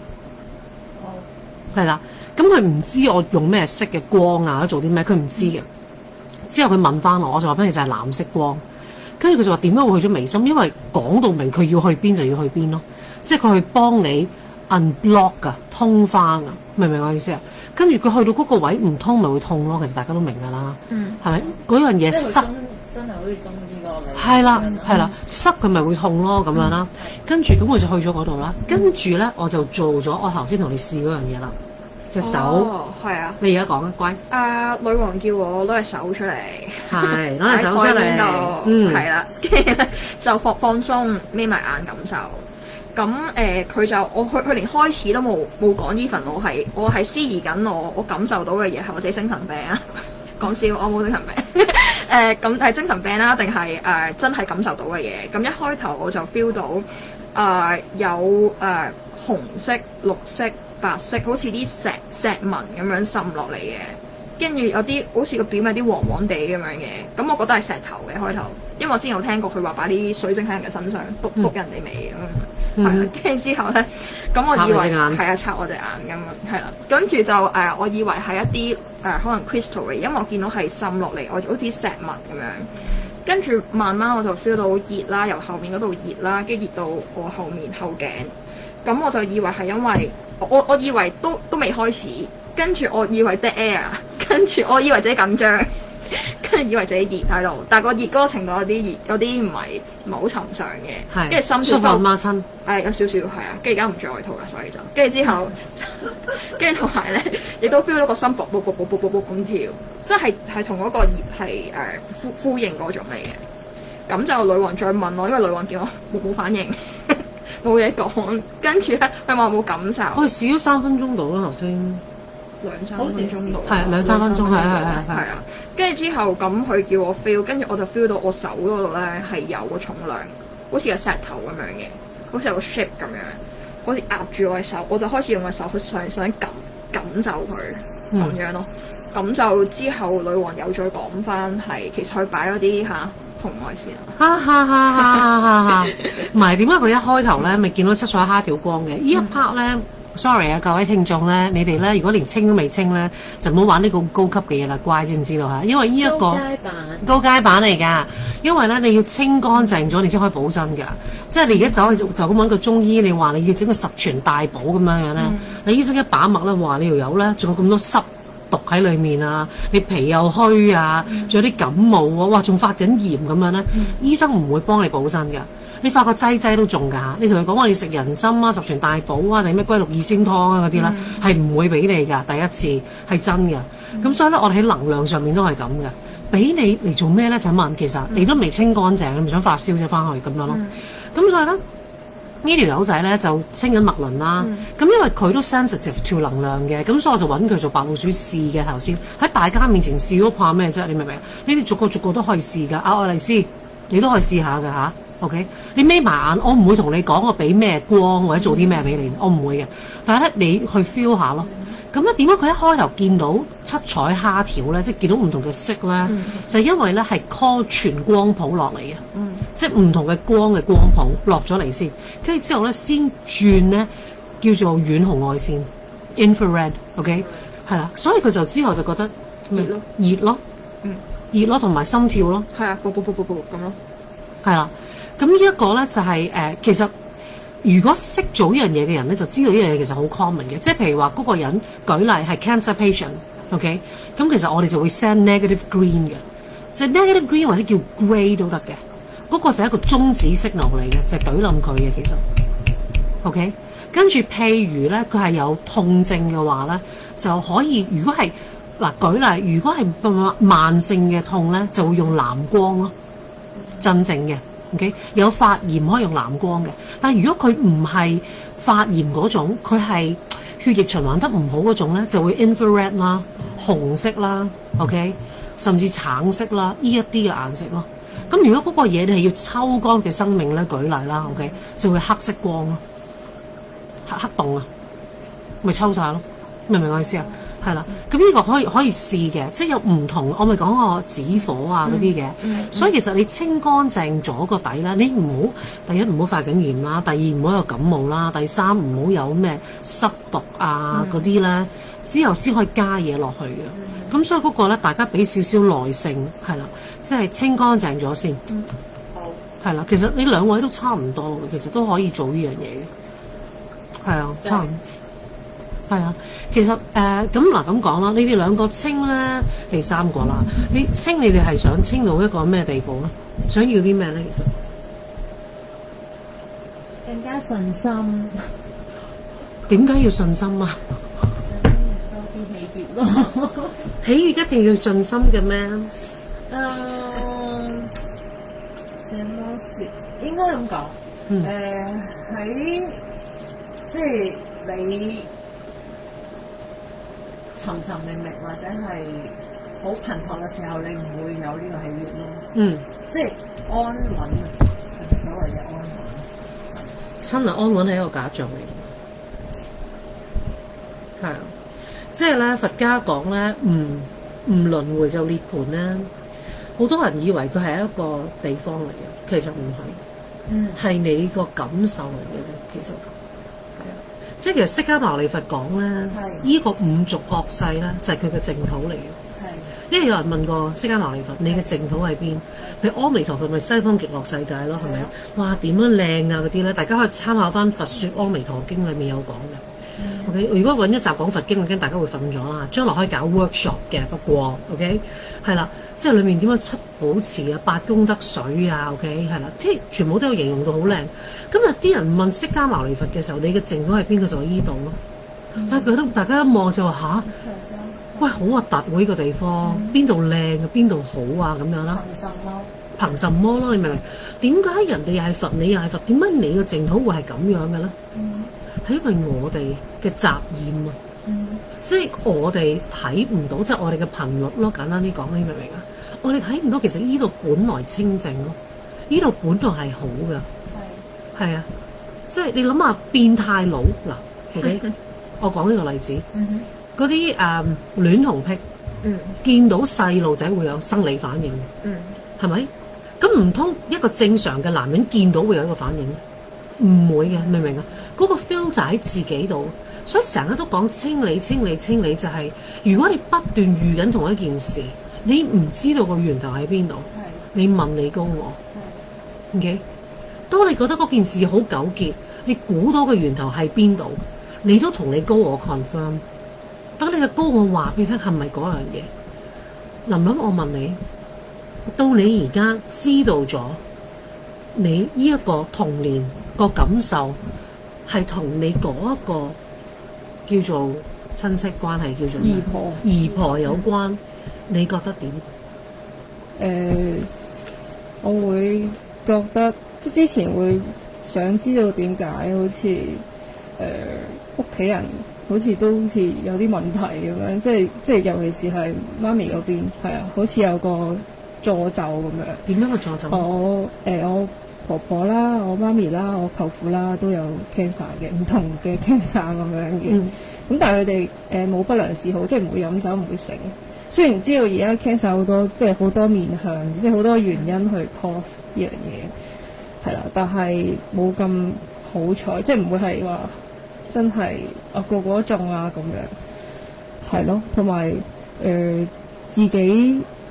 係啦，咁佢唔知我用咩色嘅光啊，做啲咩，佢唔知嘅。之後佢問翻我就話俾佢就係藍色光，跟住佢就話點解會去咗眉心？因為講到明佢要去邊就要去邊咯，即係佢去幫你 unblock 噶，通翻啊，明唔明我意思啊？跟住佢去到嗰個位唔通咪會痛咯，其實大家都明㗎啦，係咪？嗰樣嘢塞真係好似中醫嗰個係啦係啦，塞佢咪會痛咯咁樣啦。跟住咁我就去咗嗰度啦。跟住咧我就做咗我頭先同你試嗰樣嘢啦，隻手係啊。 你而家講啊，乖。 女王叫我攞隻手出嚟， 係攞隻手出嚟， 係啦，跟住咧就放鬆，眯埋眼感受。咁佢就佢連開始都冇講呢份，我係思疑緊我感受到嘅嘢係我自己精神病啊？講笑，我冇精神病。咁係精神病啦，定係真係感受到嘅嘢？咁一開頭我就 feel 到有紅色、綠色、白色，好似啲石紋咁樣滲落嚟嘅。跟住有啲好似個表面有啲黃黃地咁樣嘅，咁我覺得係石頭嘅開頭，因為我之前有聽過佢話擺啲水晶喺人嘅身上篤人哋眉咁樣，係啦，跟住之後咧，咁我以為係啊插我隻眼咁樣，係啦，跟住就我以為係一啲可能 crystal 嘅，因為我見到係滲落嚟，我好似石紋咁樣，跟住慢慢我就 feel 到熱啦，由後面嗰度熱啦，跟住熱到我後面後頸，咁我就以為係因為我以為都未開始。跟住我以為 dead air， 跟住我以為自己緊張，跟住以為自己熱喺度，但係個熱嗰個程度有啲唔係好尋常嘅，跟住心跳都孖親， 有少少係啊，跟住而家唔着外套啦，所以就跟住之後，跟住同埋咧，亦都 feel 到個心卜卜卜卜卜卜卜咁跳，即係同嗰個熱係呼應嗰種嚟嘅。咁就女王再問我，因為女王叫我冇反應。冇嘢講，跟住咧佢話冇感受。 我哋試咗3分鐘到啦，頭先 2-3分鐘到， 係2-3分鐘，係啊。跟住之後咁佢叫我 feel，跟住我就 feel 到我手嗰度咧係有個重量，好似個石頭咁樣嘅，好似有個 shape 咁樣，好似壓住我嘅手，我就開始用個手去想感受佢咁樣咯。咁就之後女王又再講翻係，其實佢擺咗啲紅外線唔係點解佢一開頭咧未見到七彩蝦條光嘅？呢一 part 咧 ，sorry 啊各位聽眾咧，你哋咧如果連清都未清咧，就唔好玩呢個高級嘅嘢啦，乖知唔知道嚇？因為呢一個高階版嚟㗎，因為咧你要清乾淨咗，你先可以補身㗎。即係你而家走去就咁揾個中醫，你話你要整個十全大補咁樣樣咧，你醫生一把脈咧話你條友咧仲有咁多濕毒喺裏面啊，你皮又虛啊，仲有啲感冒啊，哇，仲發緊炎咁樣咧，醫生唔會幫你補身㗎。你發個劑都中㗎，你同佢講話你食人參啊、十全大補啊，定咩龜鹿二仙湯啊嗰啲咧，係唔會俾你㗎。第一次係真嘅。咁所以咧，我哋喺能量上面都係咁嘅。俾你嚟做咩咧？請問，其實你都未清乾淨，你唔想發燒啫，翻去咁樣咯。咁所以咧。呢條友仔咧就清緊脈輪啦，咁因為佢都 sensitive to 能量嘅，咁所以我就揾佢做白老鼠試嘅頭先，喺大家面前試都怕咩啫？你明唔明？呢啲逐個都可以試㗎。愛麗絲，你都可以試下㗎吓 OK， 你眯埋眼，我唔會同你講我俾咩光或者做啲咩俾你，我唔會嘅。但係咧，你去 feel 下咯。咁咧點解佢一開頭見到七彩蝦條咧，即係見到唔同嘅色咧，就係因為咧係 call 全光譜落嚟嘅。即係唔同嘅光嘅光譜落咗嚟先，跟住之後咧先轉咧叫做遠紅外線 infrared，OK， 係啦，所以佢就之後就覺得熱咯，熱咯，同埋心跳咯， 係啊，咁咯， 係啦。咁呢一個咧就係其實如果識做呢樣嘢嘅人咧，就知道呢樣嘢其實好 common 嘅。即係譬如話嗰個人舉例係 cancer patient，OK，咁其實我哋就會 send negative green 嘅，即係 negative green 或者叫 grey 都得嘅。嗰個就係一個中指 signal 嚟嘅，就係懟冧佢嘅其實。OK， 跟住譬如咧，佢係有痛症嘅話咧，就可以如果係嗱舉例，如果係慢性嘅痛咧，就會用藍光咯，鎮靜嘅。OK， 有發炎可以用藍光嘅，但係如果佢唔係發炎嗰種，佢係血液循環得唔好嗰種咧，就會 infrared 啦、紅色啦 ，OK， 甚至橙色啦，呢一啲嘅顏色咯。咁如果嗰個嘢你係要抽乾嘅生命咧，舉例啦 ，OK， 就會黑色光咯，黑洞啊，咪抽晒咯，明唔明我意思啊？係啦，咁呢個可以試嘅，即係有唔同，我咪講過止火啊嗰啲嘅，所以其實你清乾淨咗個底啦，你唔好第一唔好發緊炎啦，第二唔好有感冒啦，第三唔好有咩濕毒啊嗰啲咧，之後先可以加嘢落去嘅。咁所以嗰個咧，大家俾少少耐性，係啦，即係清乾淨咗先。好。係啦，其實你兩位都差唔多嘅，其實都可以做呢樣嘢嘅。係啊，差唔多。係啊，其實咁咁講啦，你哋兩個清咧，你三個啦，你清你哋係想清到一個咩地步咧？想要啲咩咧？其實更加信心。 點解要信心啊？ 多啲喜悅咯。 喜悅一定要信心嘅咩？ 這麼說應該咁講。喺即係你尋覓或者係好頻撲嘅時候，你唔會有呢個喜悅咯。即係安穩，所謂嘅安穩。 親啊，安穩係一個假象嚟嘅。係啊，即係咧佛家講咧，唔輪迴就涅槃咧。好多人以為佢係一個地方嚟嘅，其實唔係。係你個感受嚟嘅，其實。即係其實釋迦牟尼佛講咧，依個五濁惡世咧就係佢嘅淨土嚟嘅。因為有人問過釋迦牟尼佛：你嘅淨土喺邊？佢阿彌陀佛咪西方極樂世界咯，係咪啊？哇，點樣靚啊嗰啲咧，大家可以參考翻《佛說阿彌陀經》裏面有講嘅。OK， 如果揾一集講佛經，我驚大家會瞓咗啦。將來可以搞 workshop 嘅，不過 OK 係啦，即係裏面點樣七寶池啊、八功德水啊 OK 係啦，即係全部都有形容到好靚。今日啲人問釋迦牟尼佛嘅時候，你嘅淨土係邊個？就喺依度咯。但係大家一望就話吓，喂，好核突喎！呢個地方邊度靚啊？邊度好啊？咁樣啦。憑什麼咯？你明唔明？點解人哋又係佛，你又係佛？點解你嘅淨土會係咁樣嘅咧？係因為我哋嘅雜染啊，即係我哋睇唔到，即係我哋嘅頻率咯。簡單啲講，你明唔明啊？我哋睇唔到，其實呢度本來清淨咯，呢度本來係好嘅，係啊，即係你諗下變態佬嗱，OK，我講呢個例子，嗰啲戀童癖，見到細路仔會有生理反應，係咪？咁唔通一個正常嘅男人見到會有一個反應？唔會嘅，明唔明啊？嗰個 filter 喺自己度，所以成日都講清理、清理、清理，就係如果你不斷遇緊同一件事，你唔知道個源頭喺邊度，你問你高我，OK？當你覺得嗰件事好糾結，你估到個源頭喺邊度，你都同你高我 confirm。等你嘅高我話俾你聽係咪嗰樣嘢？琳琳，我問你，到你而家知道咗，你呢一個童年個感受係同你嗰一個叫做親戚關係，叫做姨婆有關，你覺得點？ 我會覺得即之前會想知道點解好似屋企人好似都好似有啲問題咁樣，即係尤其是係媽咪嗰邊係啊，好似有個詛咒咁樣。點樣個詛咒？我婆婆啦、我媽咪啦、我舅父啦都有 cancer 嘅，唔同嘅 cancer 咁樣嘅。咁但係佢哋冇不良嗜好，即係唔會飲酒、唔會食。雖然知道而家 cancer 好多，即係好多面向，即係好多原因去 cause 呢樣嘢，係啦。但係冇咁好彩，即係唔會係話真係個個都中啊咁樣，係咯。同埋自己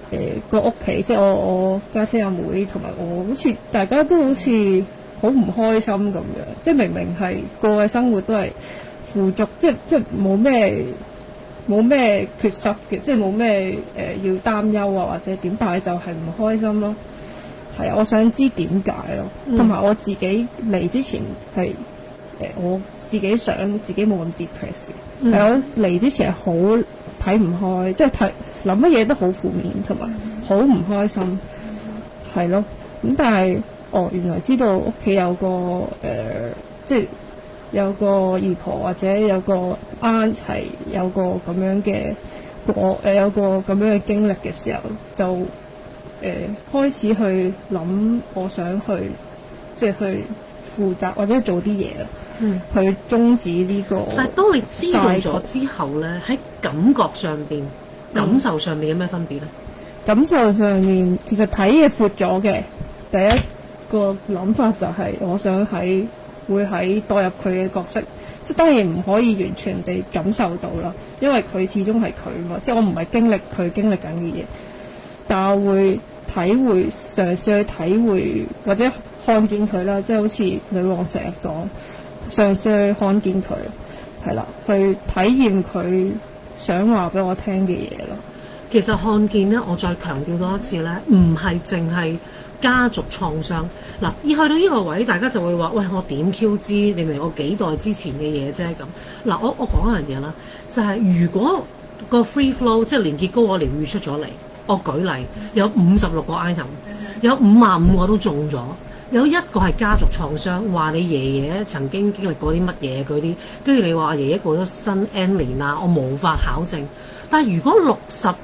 個屋企，即係我家姐阿妹同埋我，好似大家都好似好唔開心咁樣。即係明明係過嘅生活都係富足，即係冇咩缺失嘅，即係冇咩要擔憂啊或者點，但係就係唔開心咯。係啊，我想知點解咯，同埋我自己嚟之前係我自己想自己冇咁 depress 嘅，係我嚟之前係好睇唔開，即係諗乜嘢都好負面，同埋好唔開心，係咯。咁但係原來知道屋企有個即係有個姨婆或者有個 aunt 係有個咁樣嘅有個咁樣嘅經歷嘅時候，就開始去諗，我想去即係去負責或者做啲嘢啦，去終止呢個。 但係當你知道咗之後咧，喺感覺上邊、感受上面有咩分別咧？ 感受上面其實睇嘢闊咗嘅，第一個諗法就係我想會喺代入佢嘅角色，即係當然唔可以完全地感受到啦，因為佢始終係佢嘛，即係我唔係經歷佢經歷緊嘅嘢，但係我會嘗試去體會或者看見佢啦，即係好似女王成日講，嘗試去看見佢，係啦，去體驗佢想話俾我聽嘅嘢咯。 其實看見咧，我再強調多一次咧，唔係淨係家族創傷。嗱，而去到呢個位，大家就會話：喂，我點 Q 知？你明我幾代之前嘅嘢啫咁。嗱，我講一樣嘢啦，就係如果個 free flow 即係連結高我療愈出咗嚟，我舉例有56個 item， 有55個都中咗，有一個係家族創傷，話你爺爺曾經經歷過啲乜嘢嗰啲，跟住你話爺爺過咗身 N 年啦，我無法考證。但係如果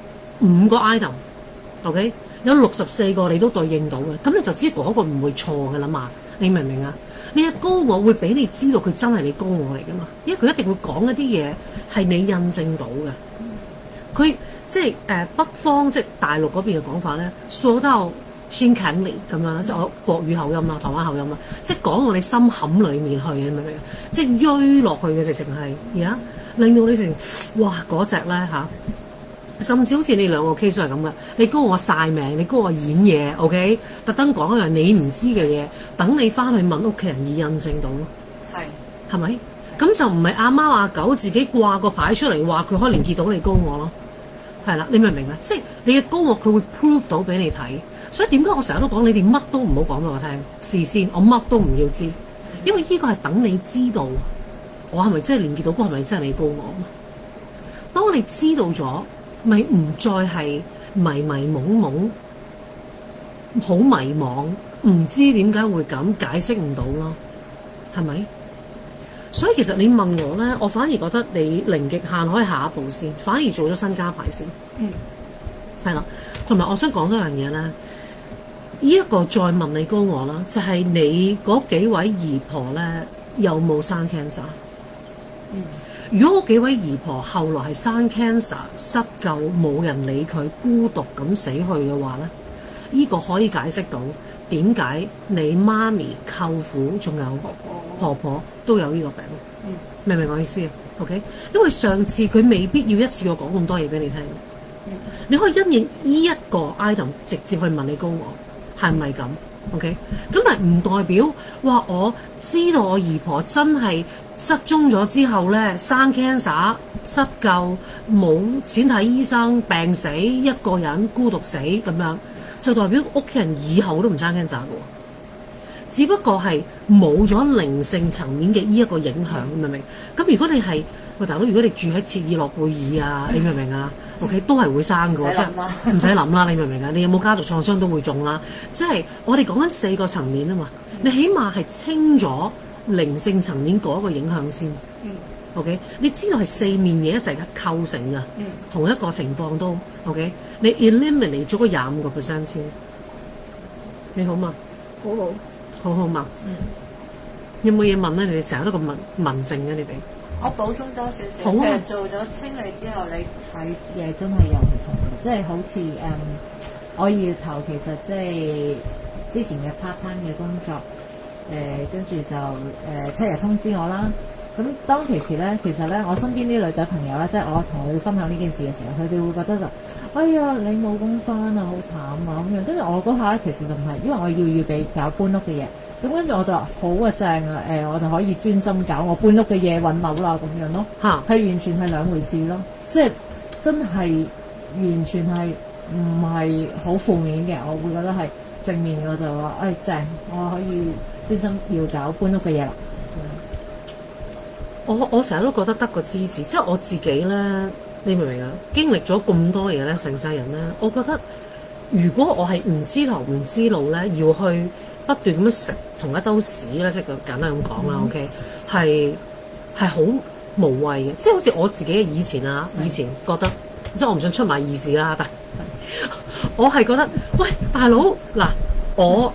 65個 item，OK， 有64個你都對應到嘅，咁你就知嗰個唔會錯嘅啦嘛，你明唔明啊？你嘅高我會俾你知道佢真係你高我嚟噶嘛，因為佢一定會講一啲嘢係你印證到嘅。佢即係北方即係大陸嗰邊嘅講法咧，說到先近嚟咁樣啦，即係我國語口音啦、台灣口音啦，即係講到你心坎裡面去嘅，你明唔明啊？即係鋥落去嘅，直情係而家令到你成哇嗰隻咧嚇。甚至好似你兩個 case 係咁嘅，你高我晒命，你高我演嘢 ，OK？ 特登講一樣你唔知嘅嘢，等你翻去問屋企人而印證到咯。係咪？咁就唔係阿貓阿狗自己掛個牌出嚟話佢可以連結到你高我咯。係啦，你明唔明啊？即係你嘅高我佢會 prove 到俾你睇。所以點解我成日都講你哋乜都唔好講俾我聽，事先我乜都唔要知，因為呢個係等你知道我係咪真係連結到嗰個係咪真係你高我啊嘛。當你知道咗。咪唔再係迷迷懵懵，好迷惘，唔知點解會咁，解釋唔到咯，係咪？所以其實你問我咧，我反而覺得你零極限可以下一步先，反而做咗新加牌先。係啦，同埋我想講多樣嘢咧，呢一個再問你高我啦，就係你嗰幾位姨婆咧有冇生 cancer？如果嗰幾位姨婆後來係生 cancer 失救，冇人理佢，孤獨咁死去嘅話咧，呢個可以解釋到點解你媽咪、舅父仲有婆婆都有呢個病。明唔明我意思啊 ？OK， 因為上次佢未必要一次過講咁多嘢俾你聽，你可以因應呢一個 item 直接去問你高我係咪咁 ？OK， 咁但係唔代表話我知道我姨婆真係失蹤咗之後咧，生 cancer 失救，冇錢睇醫生，病死，一個人孤獨死咁樣，就代表屋企人以後都唔生 cancer 嘅。只不過係冇咗靈性層面嘅呢一個影響，明唔明？咁如果你係喂大佬，如果你住喺切爾諾貝爾啊，你明唔明啊？OK， 都係會生嘅，即係唔使諗啦，你明唔明啊？你有冇家族創傷都會中啦。即係我哋講緊4個層面啊嘛，你起碼係清咗靈性層面嗰一個影響先。OK， 你知道係4面嘢一齊構成嘅，同一個情況都 OK， 你 eliminate 咗個25% 先。你好嘛？ 好好。 好好嘛？有冇嘢問咧？你哋成日都咁文靜嘅，你哋。 我補充多少少。 好啊。 其實做咗清理之後，你睇嘢真係有唔同嘅，即係好似我月頭其實即係之前嘅 part time 嘅工作，跟住就7日通知我啦。 咁當其時咧，其實咧，我身邊啲女仔朋友咧，即係我同佢分享呢件事嘅時候，佢哋會覺得就，哎呀，你冇工返啊，好慘啊咁樣。跟住我嗰下咧，其實就唔係，因為我要預備搞搬屋嘅嘢。咁跟住我就話好啊，正啊，我就可以專心搞我搬屋嘅嘢，揾樓啦咁樣咯。嚇，係完全係兩回事咯，即係真係完全係唔係好負面嘅，我會覺得係正面嘅，我就話正，我可以專心要搞搬屋嘅嘢啦。 我成日都覺得得個知字，即係我自己咧，你明唔明啊？經歷咗咁多嘢咧，成世人咧，我覺得如果我係唔知頭唔知路咧，要去不斷咁樣食同一兜屎咧，即係簡單咁講啦，OK，係好無謂嘅，即係好似我自己嘅以前覺得，即係我唔想出賣意思啦，但係我係覺得，喂，大佬嗱，我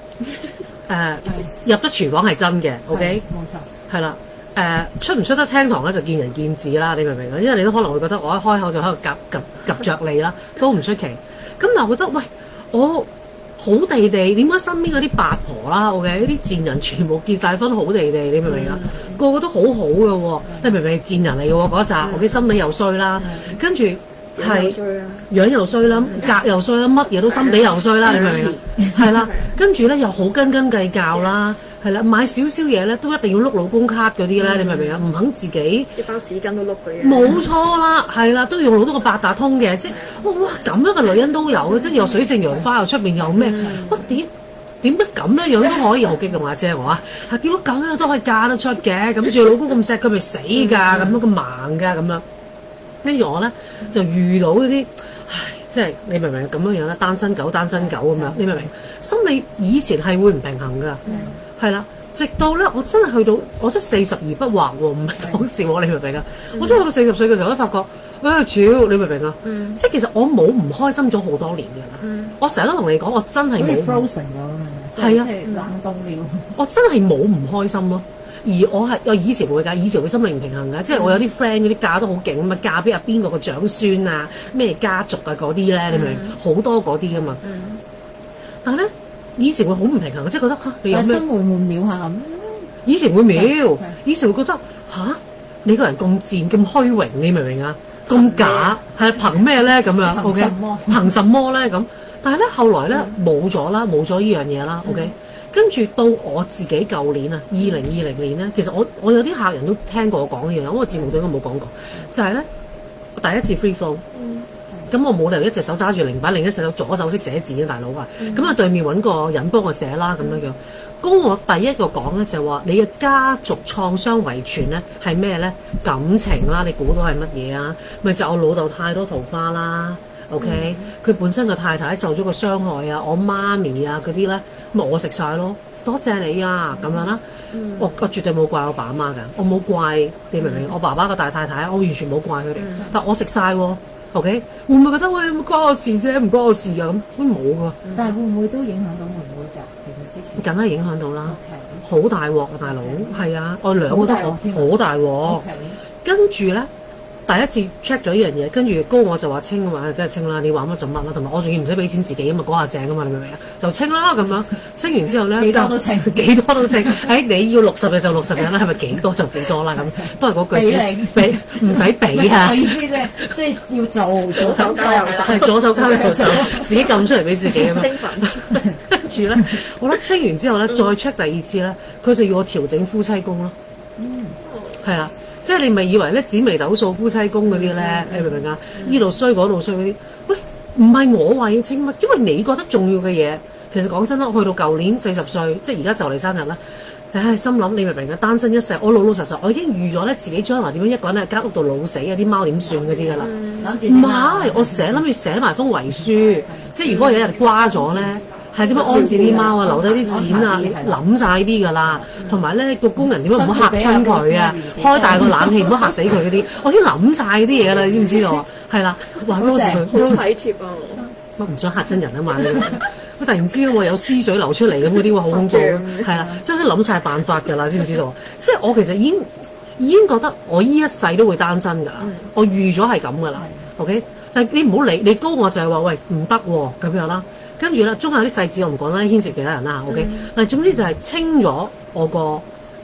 入得廚房係真嘅 ，OK，冇錯，係啦。出唔出得廳堂咧就見仁見智啦，你明唔明啊？因為你都可能會覺得我一開口就喺度夾着你啦，都唔出奇。咁但係我覺得，喂，我好地地，點解身邊嗰啲八婆啦，OK，啲賤人全部結晒婚，好地地，你明唔明啊？個個都好好嘅喎，你明唔明？賤人嚟嘅喎嗰集，我嘅心理又衰啦，跟住係樣又衰啦，格又衰啦，乜嘢都心地又衰啦，你明唔明啊？係啦，跟住咧又好斤斤計較啦。係啦，買少少嘢咧都一定要碌老公卡嗰啲咧，你明唔明啊？唔肯自己一包紙巾都碌佢嘅。冇錯啦，係啦，都要用好多個八達通嘅，即係哇咁樣嘅女人都有嘅，跟住又水性楊花又出邊又咩？哇點解咁樣都可以好激動啊姐我啊？係點解咁樣都可以嫁得出嘅？咁住老公咁錫佢咪死㗎？咁樣咁盲㗎咁樣。跟住我咧就遇到嗰啲，唉，即係你明唔明咁樣樣咧？單身狗咁樣，你明唔明？心理以前係會唔平衡㗎。係啦，直到咧，我真係去到，我真係40而不惑喎，唔係講笑喎，你明唔明啊？我真係去到40歲嘅時候，我都發覺，超，你明唔明啊？即係其實我冇唔開心咗好多年㗎啦。我成日都同你講，我真係冇。 frozen 咗係啊， 冷凍了。 我真係冇唔開心咯。而我以前會㗎，以前會心理唔平衡㗎，即係我有啲 friend 嗰啲嫁得好勁咁啊，嫁俾邊個長孫啊，咩家族啊嗰啲咧，你明唔明？好多嗰啲㗎嘛。但係咧。以前會好唔平衡，即係覺得你有咩？ 會秒下咁。 以前會秒，以前會覺得你個人咁賤咁虛榮，你明唔明啊？咁假係憑咩咧？咁樣 OK？憑什麼咧？咁但係咧後來咧冇咗啦，冇咗呢樣嘢啦 OK？跟住到我自己舊年啊，2020年咧，其實我有啲客人都聽過我講呢樣嘢，我個節目都應該冇講過，就係咧我第一次 free flow。咁我冇理由一隻手揸住零擺，另一隻手左手識寫字啊，大佬啊！咁啊對面揾個人幫我寫啦，咁樣樣。咁我第一個講咧就係話，你嘅家族創傷遺傳咧係咩咧？感情啦，你估到係乜嘢啊？咪就我老豆太多桃花啦 ，OK？佢本身個太太受咗個傷害啊，我媽咪啊嗰啲咧，咁我食晒咯。多謝你啊，咁樣啦。我絕對冇怪我爸阿媽㗎，我冇怪你明唔明？我爸爸個大太太，我完全冇怪佢哋，但我食晒喎。OK，會唔會覺得喂唔關我事啫？唔關我事㗎咁，都冇㗎。 但係會唔會都影響到妹妹㗎？其實之前梗係影響到啦，好大鑊啊，大佬。係啊，我兩個都好大鑊。跟住咧，第一次 check 咗呢樣嘢，跟住高我就話清啊嘛，梗係清啦。你話乜就乜啦，同埋我仲要唔使俾錢自己啊嘛，嗰下正啊嘛，你明唔明啊？就清啦咁樣，清完之後咧，幾多都清。你要60日就60日啦，係咪幾多就幾多啦？咁都係嗰句，俾唔使俾啊！ 我意思即係要做左手交右手， 係左手交右手，自己撳出嚟俾自己咁樣。跟住咧，我覺得清完之後咧，再 check 第二次咧，佢就要我調整夫妻宮咯。係啊。即係你咪以為咧紫微斗數夫妻宮嗰啲咧，你明唔明啊？呢度衰嗰度衰嗰啲，喂，唔係我話要清乜，因為你覺得重要嘅嘢，其實講真啦，我去到舊年40歲，即係而家就嚟生日啦。唉，心諗你明唔明啊？單身一世，我老老實實，我已經預咗咧自己將來點樣一個人喺間屋度老死啊！啲貓點算嗰啲㗎啦？唔係，我諗住寫埋封遺書，即係如果有一日瓜咗咧。係點樣安置啲貓啊？留低啲錢啊？諗晒啲㗎啦，同埋咧個工人點樣唔好嚇親佢啊？開大個冷氣唔好嚇死佢嗰啲，我已經諗晒啲嘢㗎啦，你知唔知道啊？係啦，話 Rose 佢好體貼啊！ 我唔想嚇親人啊嘛，我突然之間喎有屍水流出嚟咁嗰啲喎好恐怖，係啦，即係諗晒辦法㗎啦，知唔知道？即係我其實已經覺得我依一世都會單身㗎啦，我預咗係咁㗎啦 ，OK？但係你唔好理，你高我就係話喂唔得喎咁樣啦。跟住咧，中間有啲細節我唔講啦，牽涉其他人啦，OK。但係總之就係清咗我個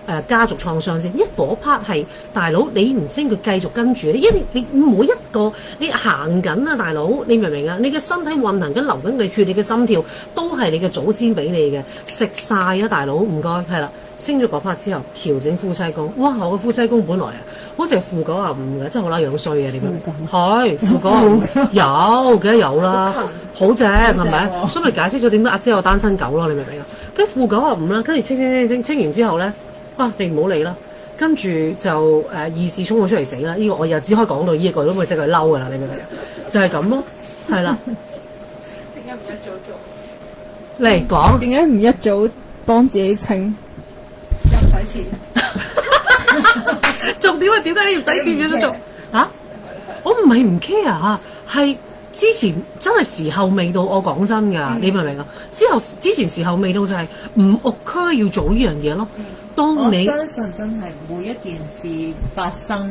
家族創傷先，因為嗰 part 係大佬你唔清佢繼續跟住你，因為你每一個你行緊啊，大佬你明唔明啊？你嘅身體運行緊流緊嘅血，你嘅心跳都係你嘅祖先俾你嘅，食晒啊大佬，唔該，係啦。清咗嗰 part 之後，調整夫妻宮。哇！我個夫妻宮本來啊，好似係負95嘅，真係好啦，樣衰嘅點樣？係負95有，記得有啦，好正係咪？所以咪解釋咗點解阿姐有單身狗咯？你明唔明啊？跟住負95啦，跟住清完之後咧，哇！你唔好理啦，跟住就意識衝咗出嚟死啦！呢個我又只可以講到呢一個，都咪即係佢嬲㗎啦！你明唔明啊？就係咁咯，係啦。 點解唔一早做？ 嚟講。 點解唔一早幫自己清？又唔使錢。 重點係點解要唔使錢嘅做啊？我唔係唔 care 啊，係之前真係時候未到。我講真㗎，你明唔明啊？之前時候未到就係唔 occur 要做呢樣嘢咯。當你我相信真係每一件事發生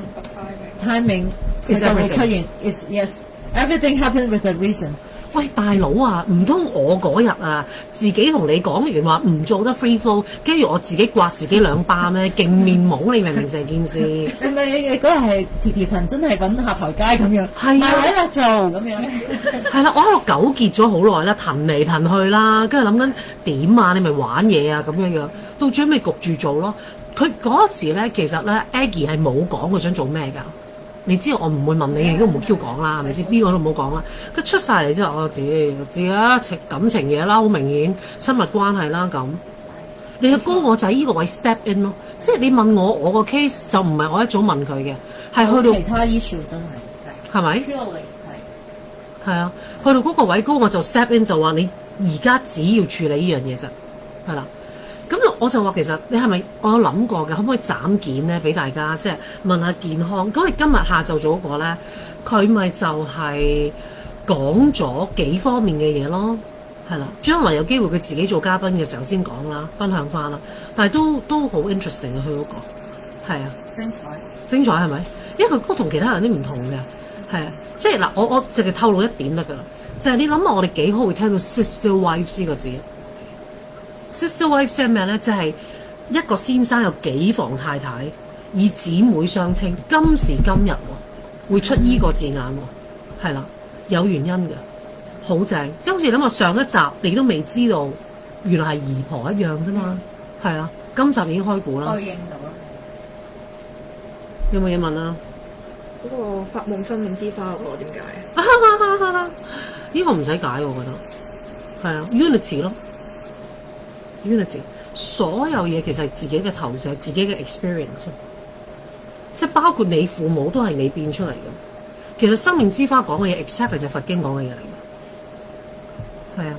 timing is everything. Yes, everything happened with a reason. 喂，大佬啊，唔通我嗰日啊，自己同你講完話唔做得 free flow， 跟住我自己刮自己2巴咩？勁面懵，你明唔明成件事？ 你咪你嗰日係條藤真係揾下台階咁樣， 係啊， 埋位啦做咁樣。 係啦，我喺度糾結咗好耐啦，騰嚟騰去啦，跟住諗緊點啊？你咪玩嘢啊咁樣樣，到最尾焗住做咯。佢嗰時咧，其實咧 Aggie 係冇講佢想做咩㗎。你知道我唔會問你，你都唔好 Q 講啦，係咪先？邊個都唔好講啦。佢出晒嚟之後，我知啦，感情嘢啦，好明顯親密關係啦咁。你嘅哥我仔呢個位 step in 咯，即係你問我個 case 就唔係我一早問佢嘅，係去到其他 issue 真係係咪？ 係啊，去到嗰個位高我就 step in 就話你而家只要處理呢樣嘢啫，係啦。咁我就話其實你係咪我有諗過嘅，可唔可以斬件咧俾大家即係問下健康？咁佢今日下晝做嗰個咧，佢咪就係講咗幾方面嘅嘢咯，係啦。將來有機會佢自己做嘉賓嘅時候先講啦，分享翻啦。但係都好 interesting 嘅佢嗰個，係啊，精彩係咪？因為佢嗰個同其他人都唔同嘅，係啊，即係嗱，我淨係透露一點得㗎啦，就係你諗下我哋幾可會聽到 sister wives 呢個字。Sister wife 係咩咧？就係一個先生有幾房太太，以姊妹相稱。今時今日會出依個字眼喎，係啦，有原因嘅，好正。即係好似諗下上一集你都未知道，原來係姨婆一樣啫嘛，係啊。今集已經開估啦。 對應到啦。 有冇嘢問啊？ 嗰個發夢生命之花嗰個點解？ 呢個唔使解，我覺得係啊 ，unity 咯。Unity， 所有嘢其實係自己嘅投射，自己嘅 experience， 即係包括你父母都係你變出嚟嘅。其實生命之花講嘅嘢 exactly 就係佛經講嘅嘢嚟嘅，係啊。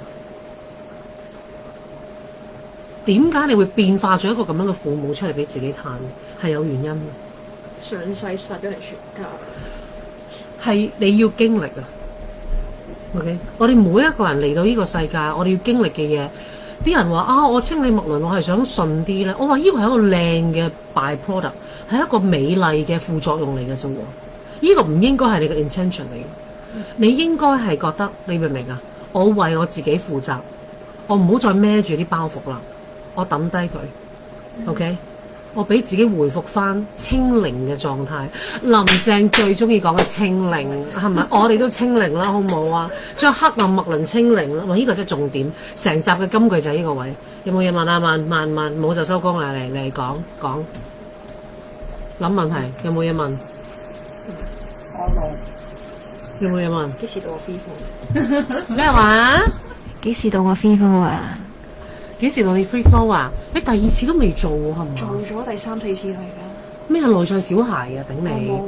點解你會變化咗一個咁樣嘅父母出嚟俾自己嘆？係有原因嘅。 上世殺咗嚟全家， 係你要經歷啊。OK， 我哋每一個人嚟到呢個世界，我哋要經歷嘅嘢。啲人話啊，我清理脈輪，我係想順啲咧。我話呢個係一個靚嘅 byproduct， 係一個美麗嘅副作用嚟嘅啫喎。呢個唔應該係你嘅 intention 嚟嘅。你應該係覺得，你明唔明啊？我為我自己負責，我唔好再孭住啲包袱啦，我抌低佢。OK， 我俾自己回復翻清零嘅狀態。林鄭最中意講嘅清零係咪？我哋都清零啦，好唔好啊？將黑暗脈輪清零啦，呢個真係重點。成集嘅金句就係呢個位。有冇嘢問啊？問，冇就收工啦。嚟講諗問題。有冇嘢問？ 我冇。 有冇嘢問？ 幾時到我 free flow？ 咩話？ 幾時到我 free flow 啊？ 幾時到你 free flow 啊？你第2次都未做喎，係咪？ 做咗第3、4次啦，而家。咩內在小孩啊？頂你！ 冇。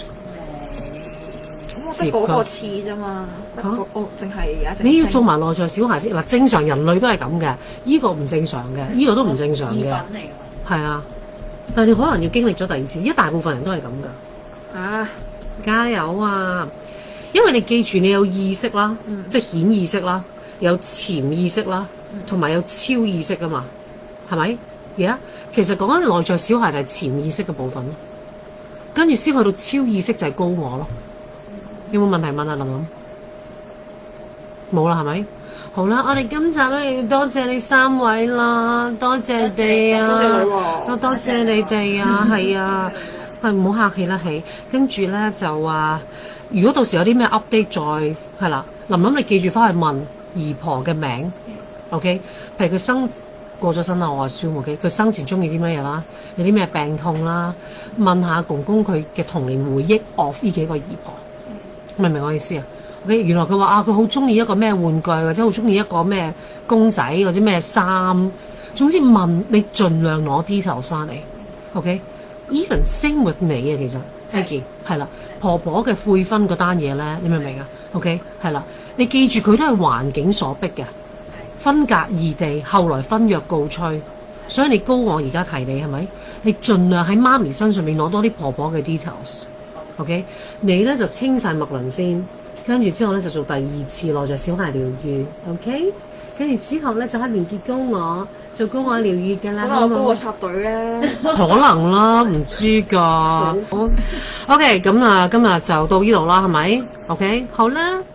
咁我得嗰個次啫嘛，得個我淨係而家。 你要做埋內在小孩先嗱，正常人類都係咁嘅，呢個唔正常嘅，呢個都唔正常嘅。係啊，但係你可能要經歷咗第2次，一大部分人都係咁噶。啊，加油啊！因為你記住，你有意識啦，即係顯意識啦，有潛意識啦。同埋有超意識㗎嘛，係咪？而家其實講緊內在小孩就係潛意識嘅部分咯，跟住先去到超意識就係高我咯。有冇問題問啊？林林冇啦，係咪？ 好啦，我哋今集咧要多謝你3位啦，多謝你哋啊，多謝你哋啊，係啊，唔好客氣啦，跟住咧就話，如果到時有啲咩 update 再係啦，琳你記住翻去問姨婆嘅名 ，OK？ 譬如佢過咗身啦，我 assume OK， 佢生前中意啲乜嘢啦，有啲咩病痛啦，問下公公佢嘅童年回憶 of 呢幾個姨婆，明唔明我意思啊？原來佢話佢好中意一個咩玩具，或者好中意一個咩公仔或者咩衫，總之問你盡量攞 details 翻嚟 ，OK？Even same with 你啊，其實 Aggie 係啦，婆婆嘅悔婚嗰單嘢咧，你明唔明啊 ？OK 係啦，你記住佢都係環境所逼嘅，分隔異地，後來婚約告吹，所以你高我而家提你係咪？你盡量喺媽咪身上面攞多啲婆婆嘅 details，OK？你咧就清晒脈輪先。跟住之後咧就做第2次內在小孩療愈 ，OK？ 跟住之後咧就喺連結高我做高我療愈嘅啦。 可能高我插隊咧？ 可能啦，唔知㗎。OK，咁啊，今日就到呢度啦，係咪 ？OK， 好啦。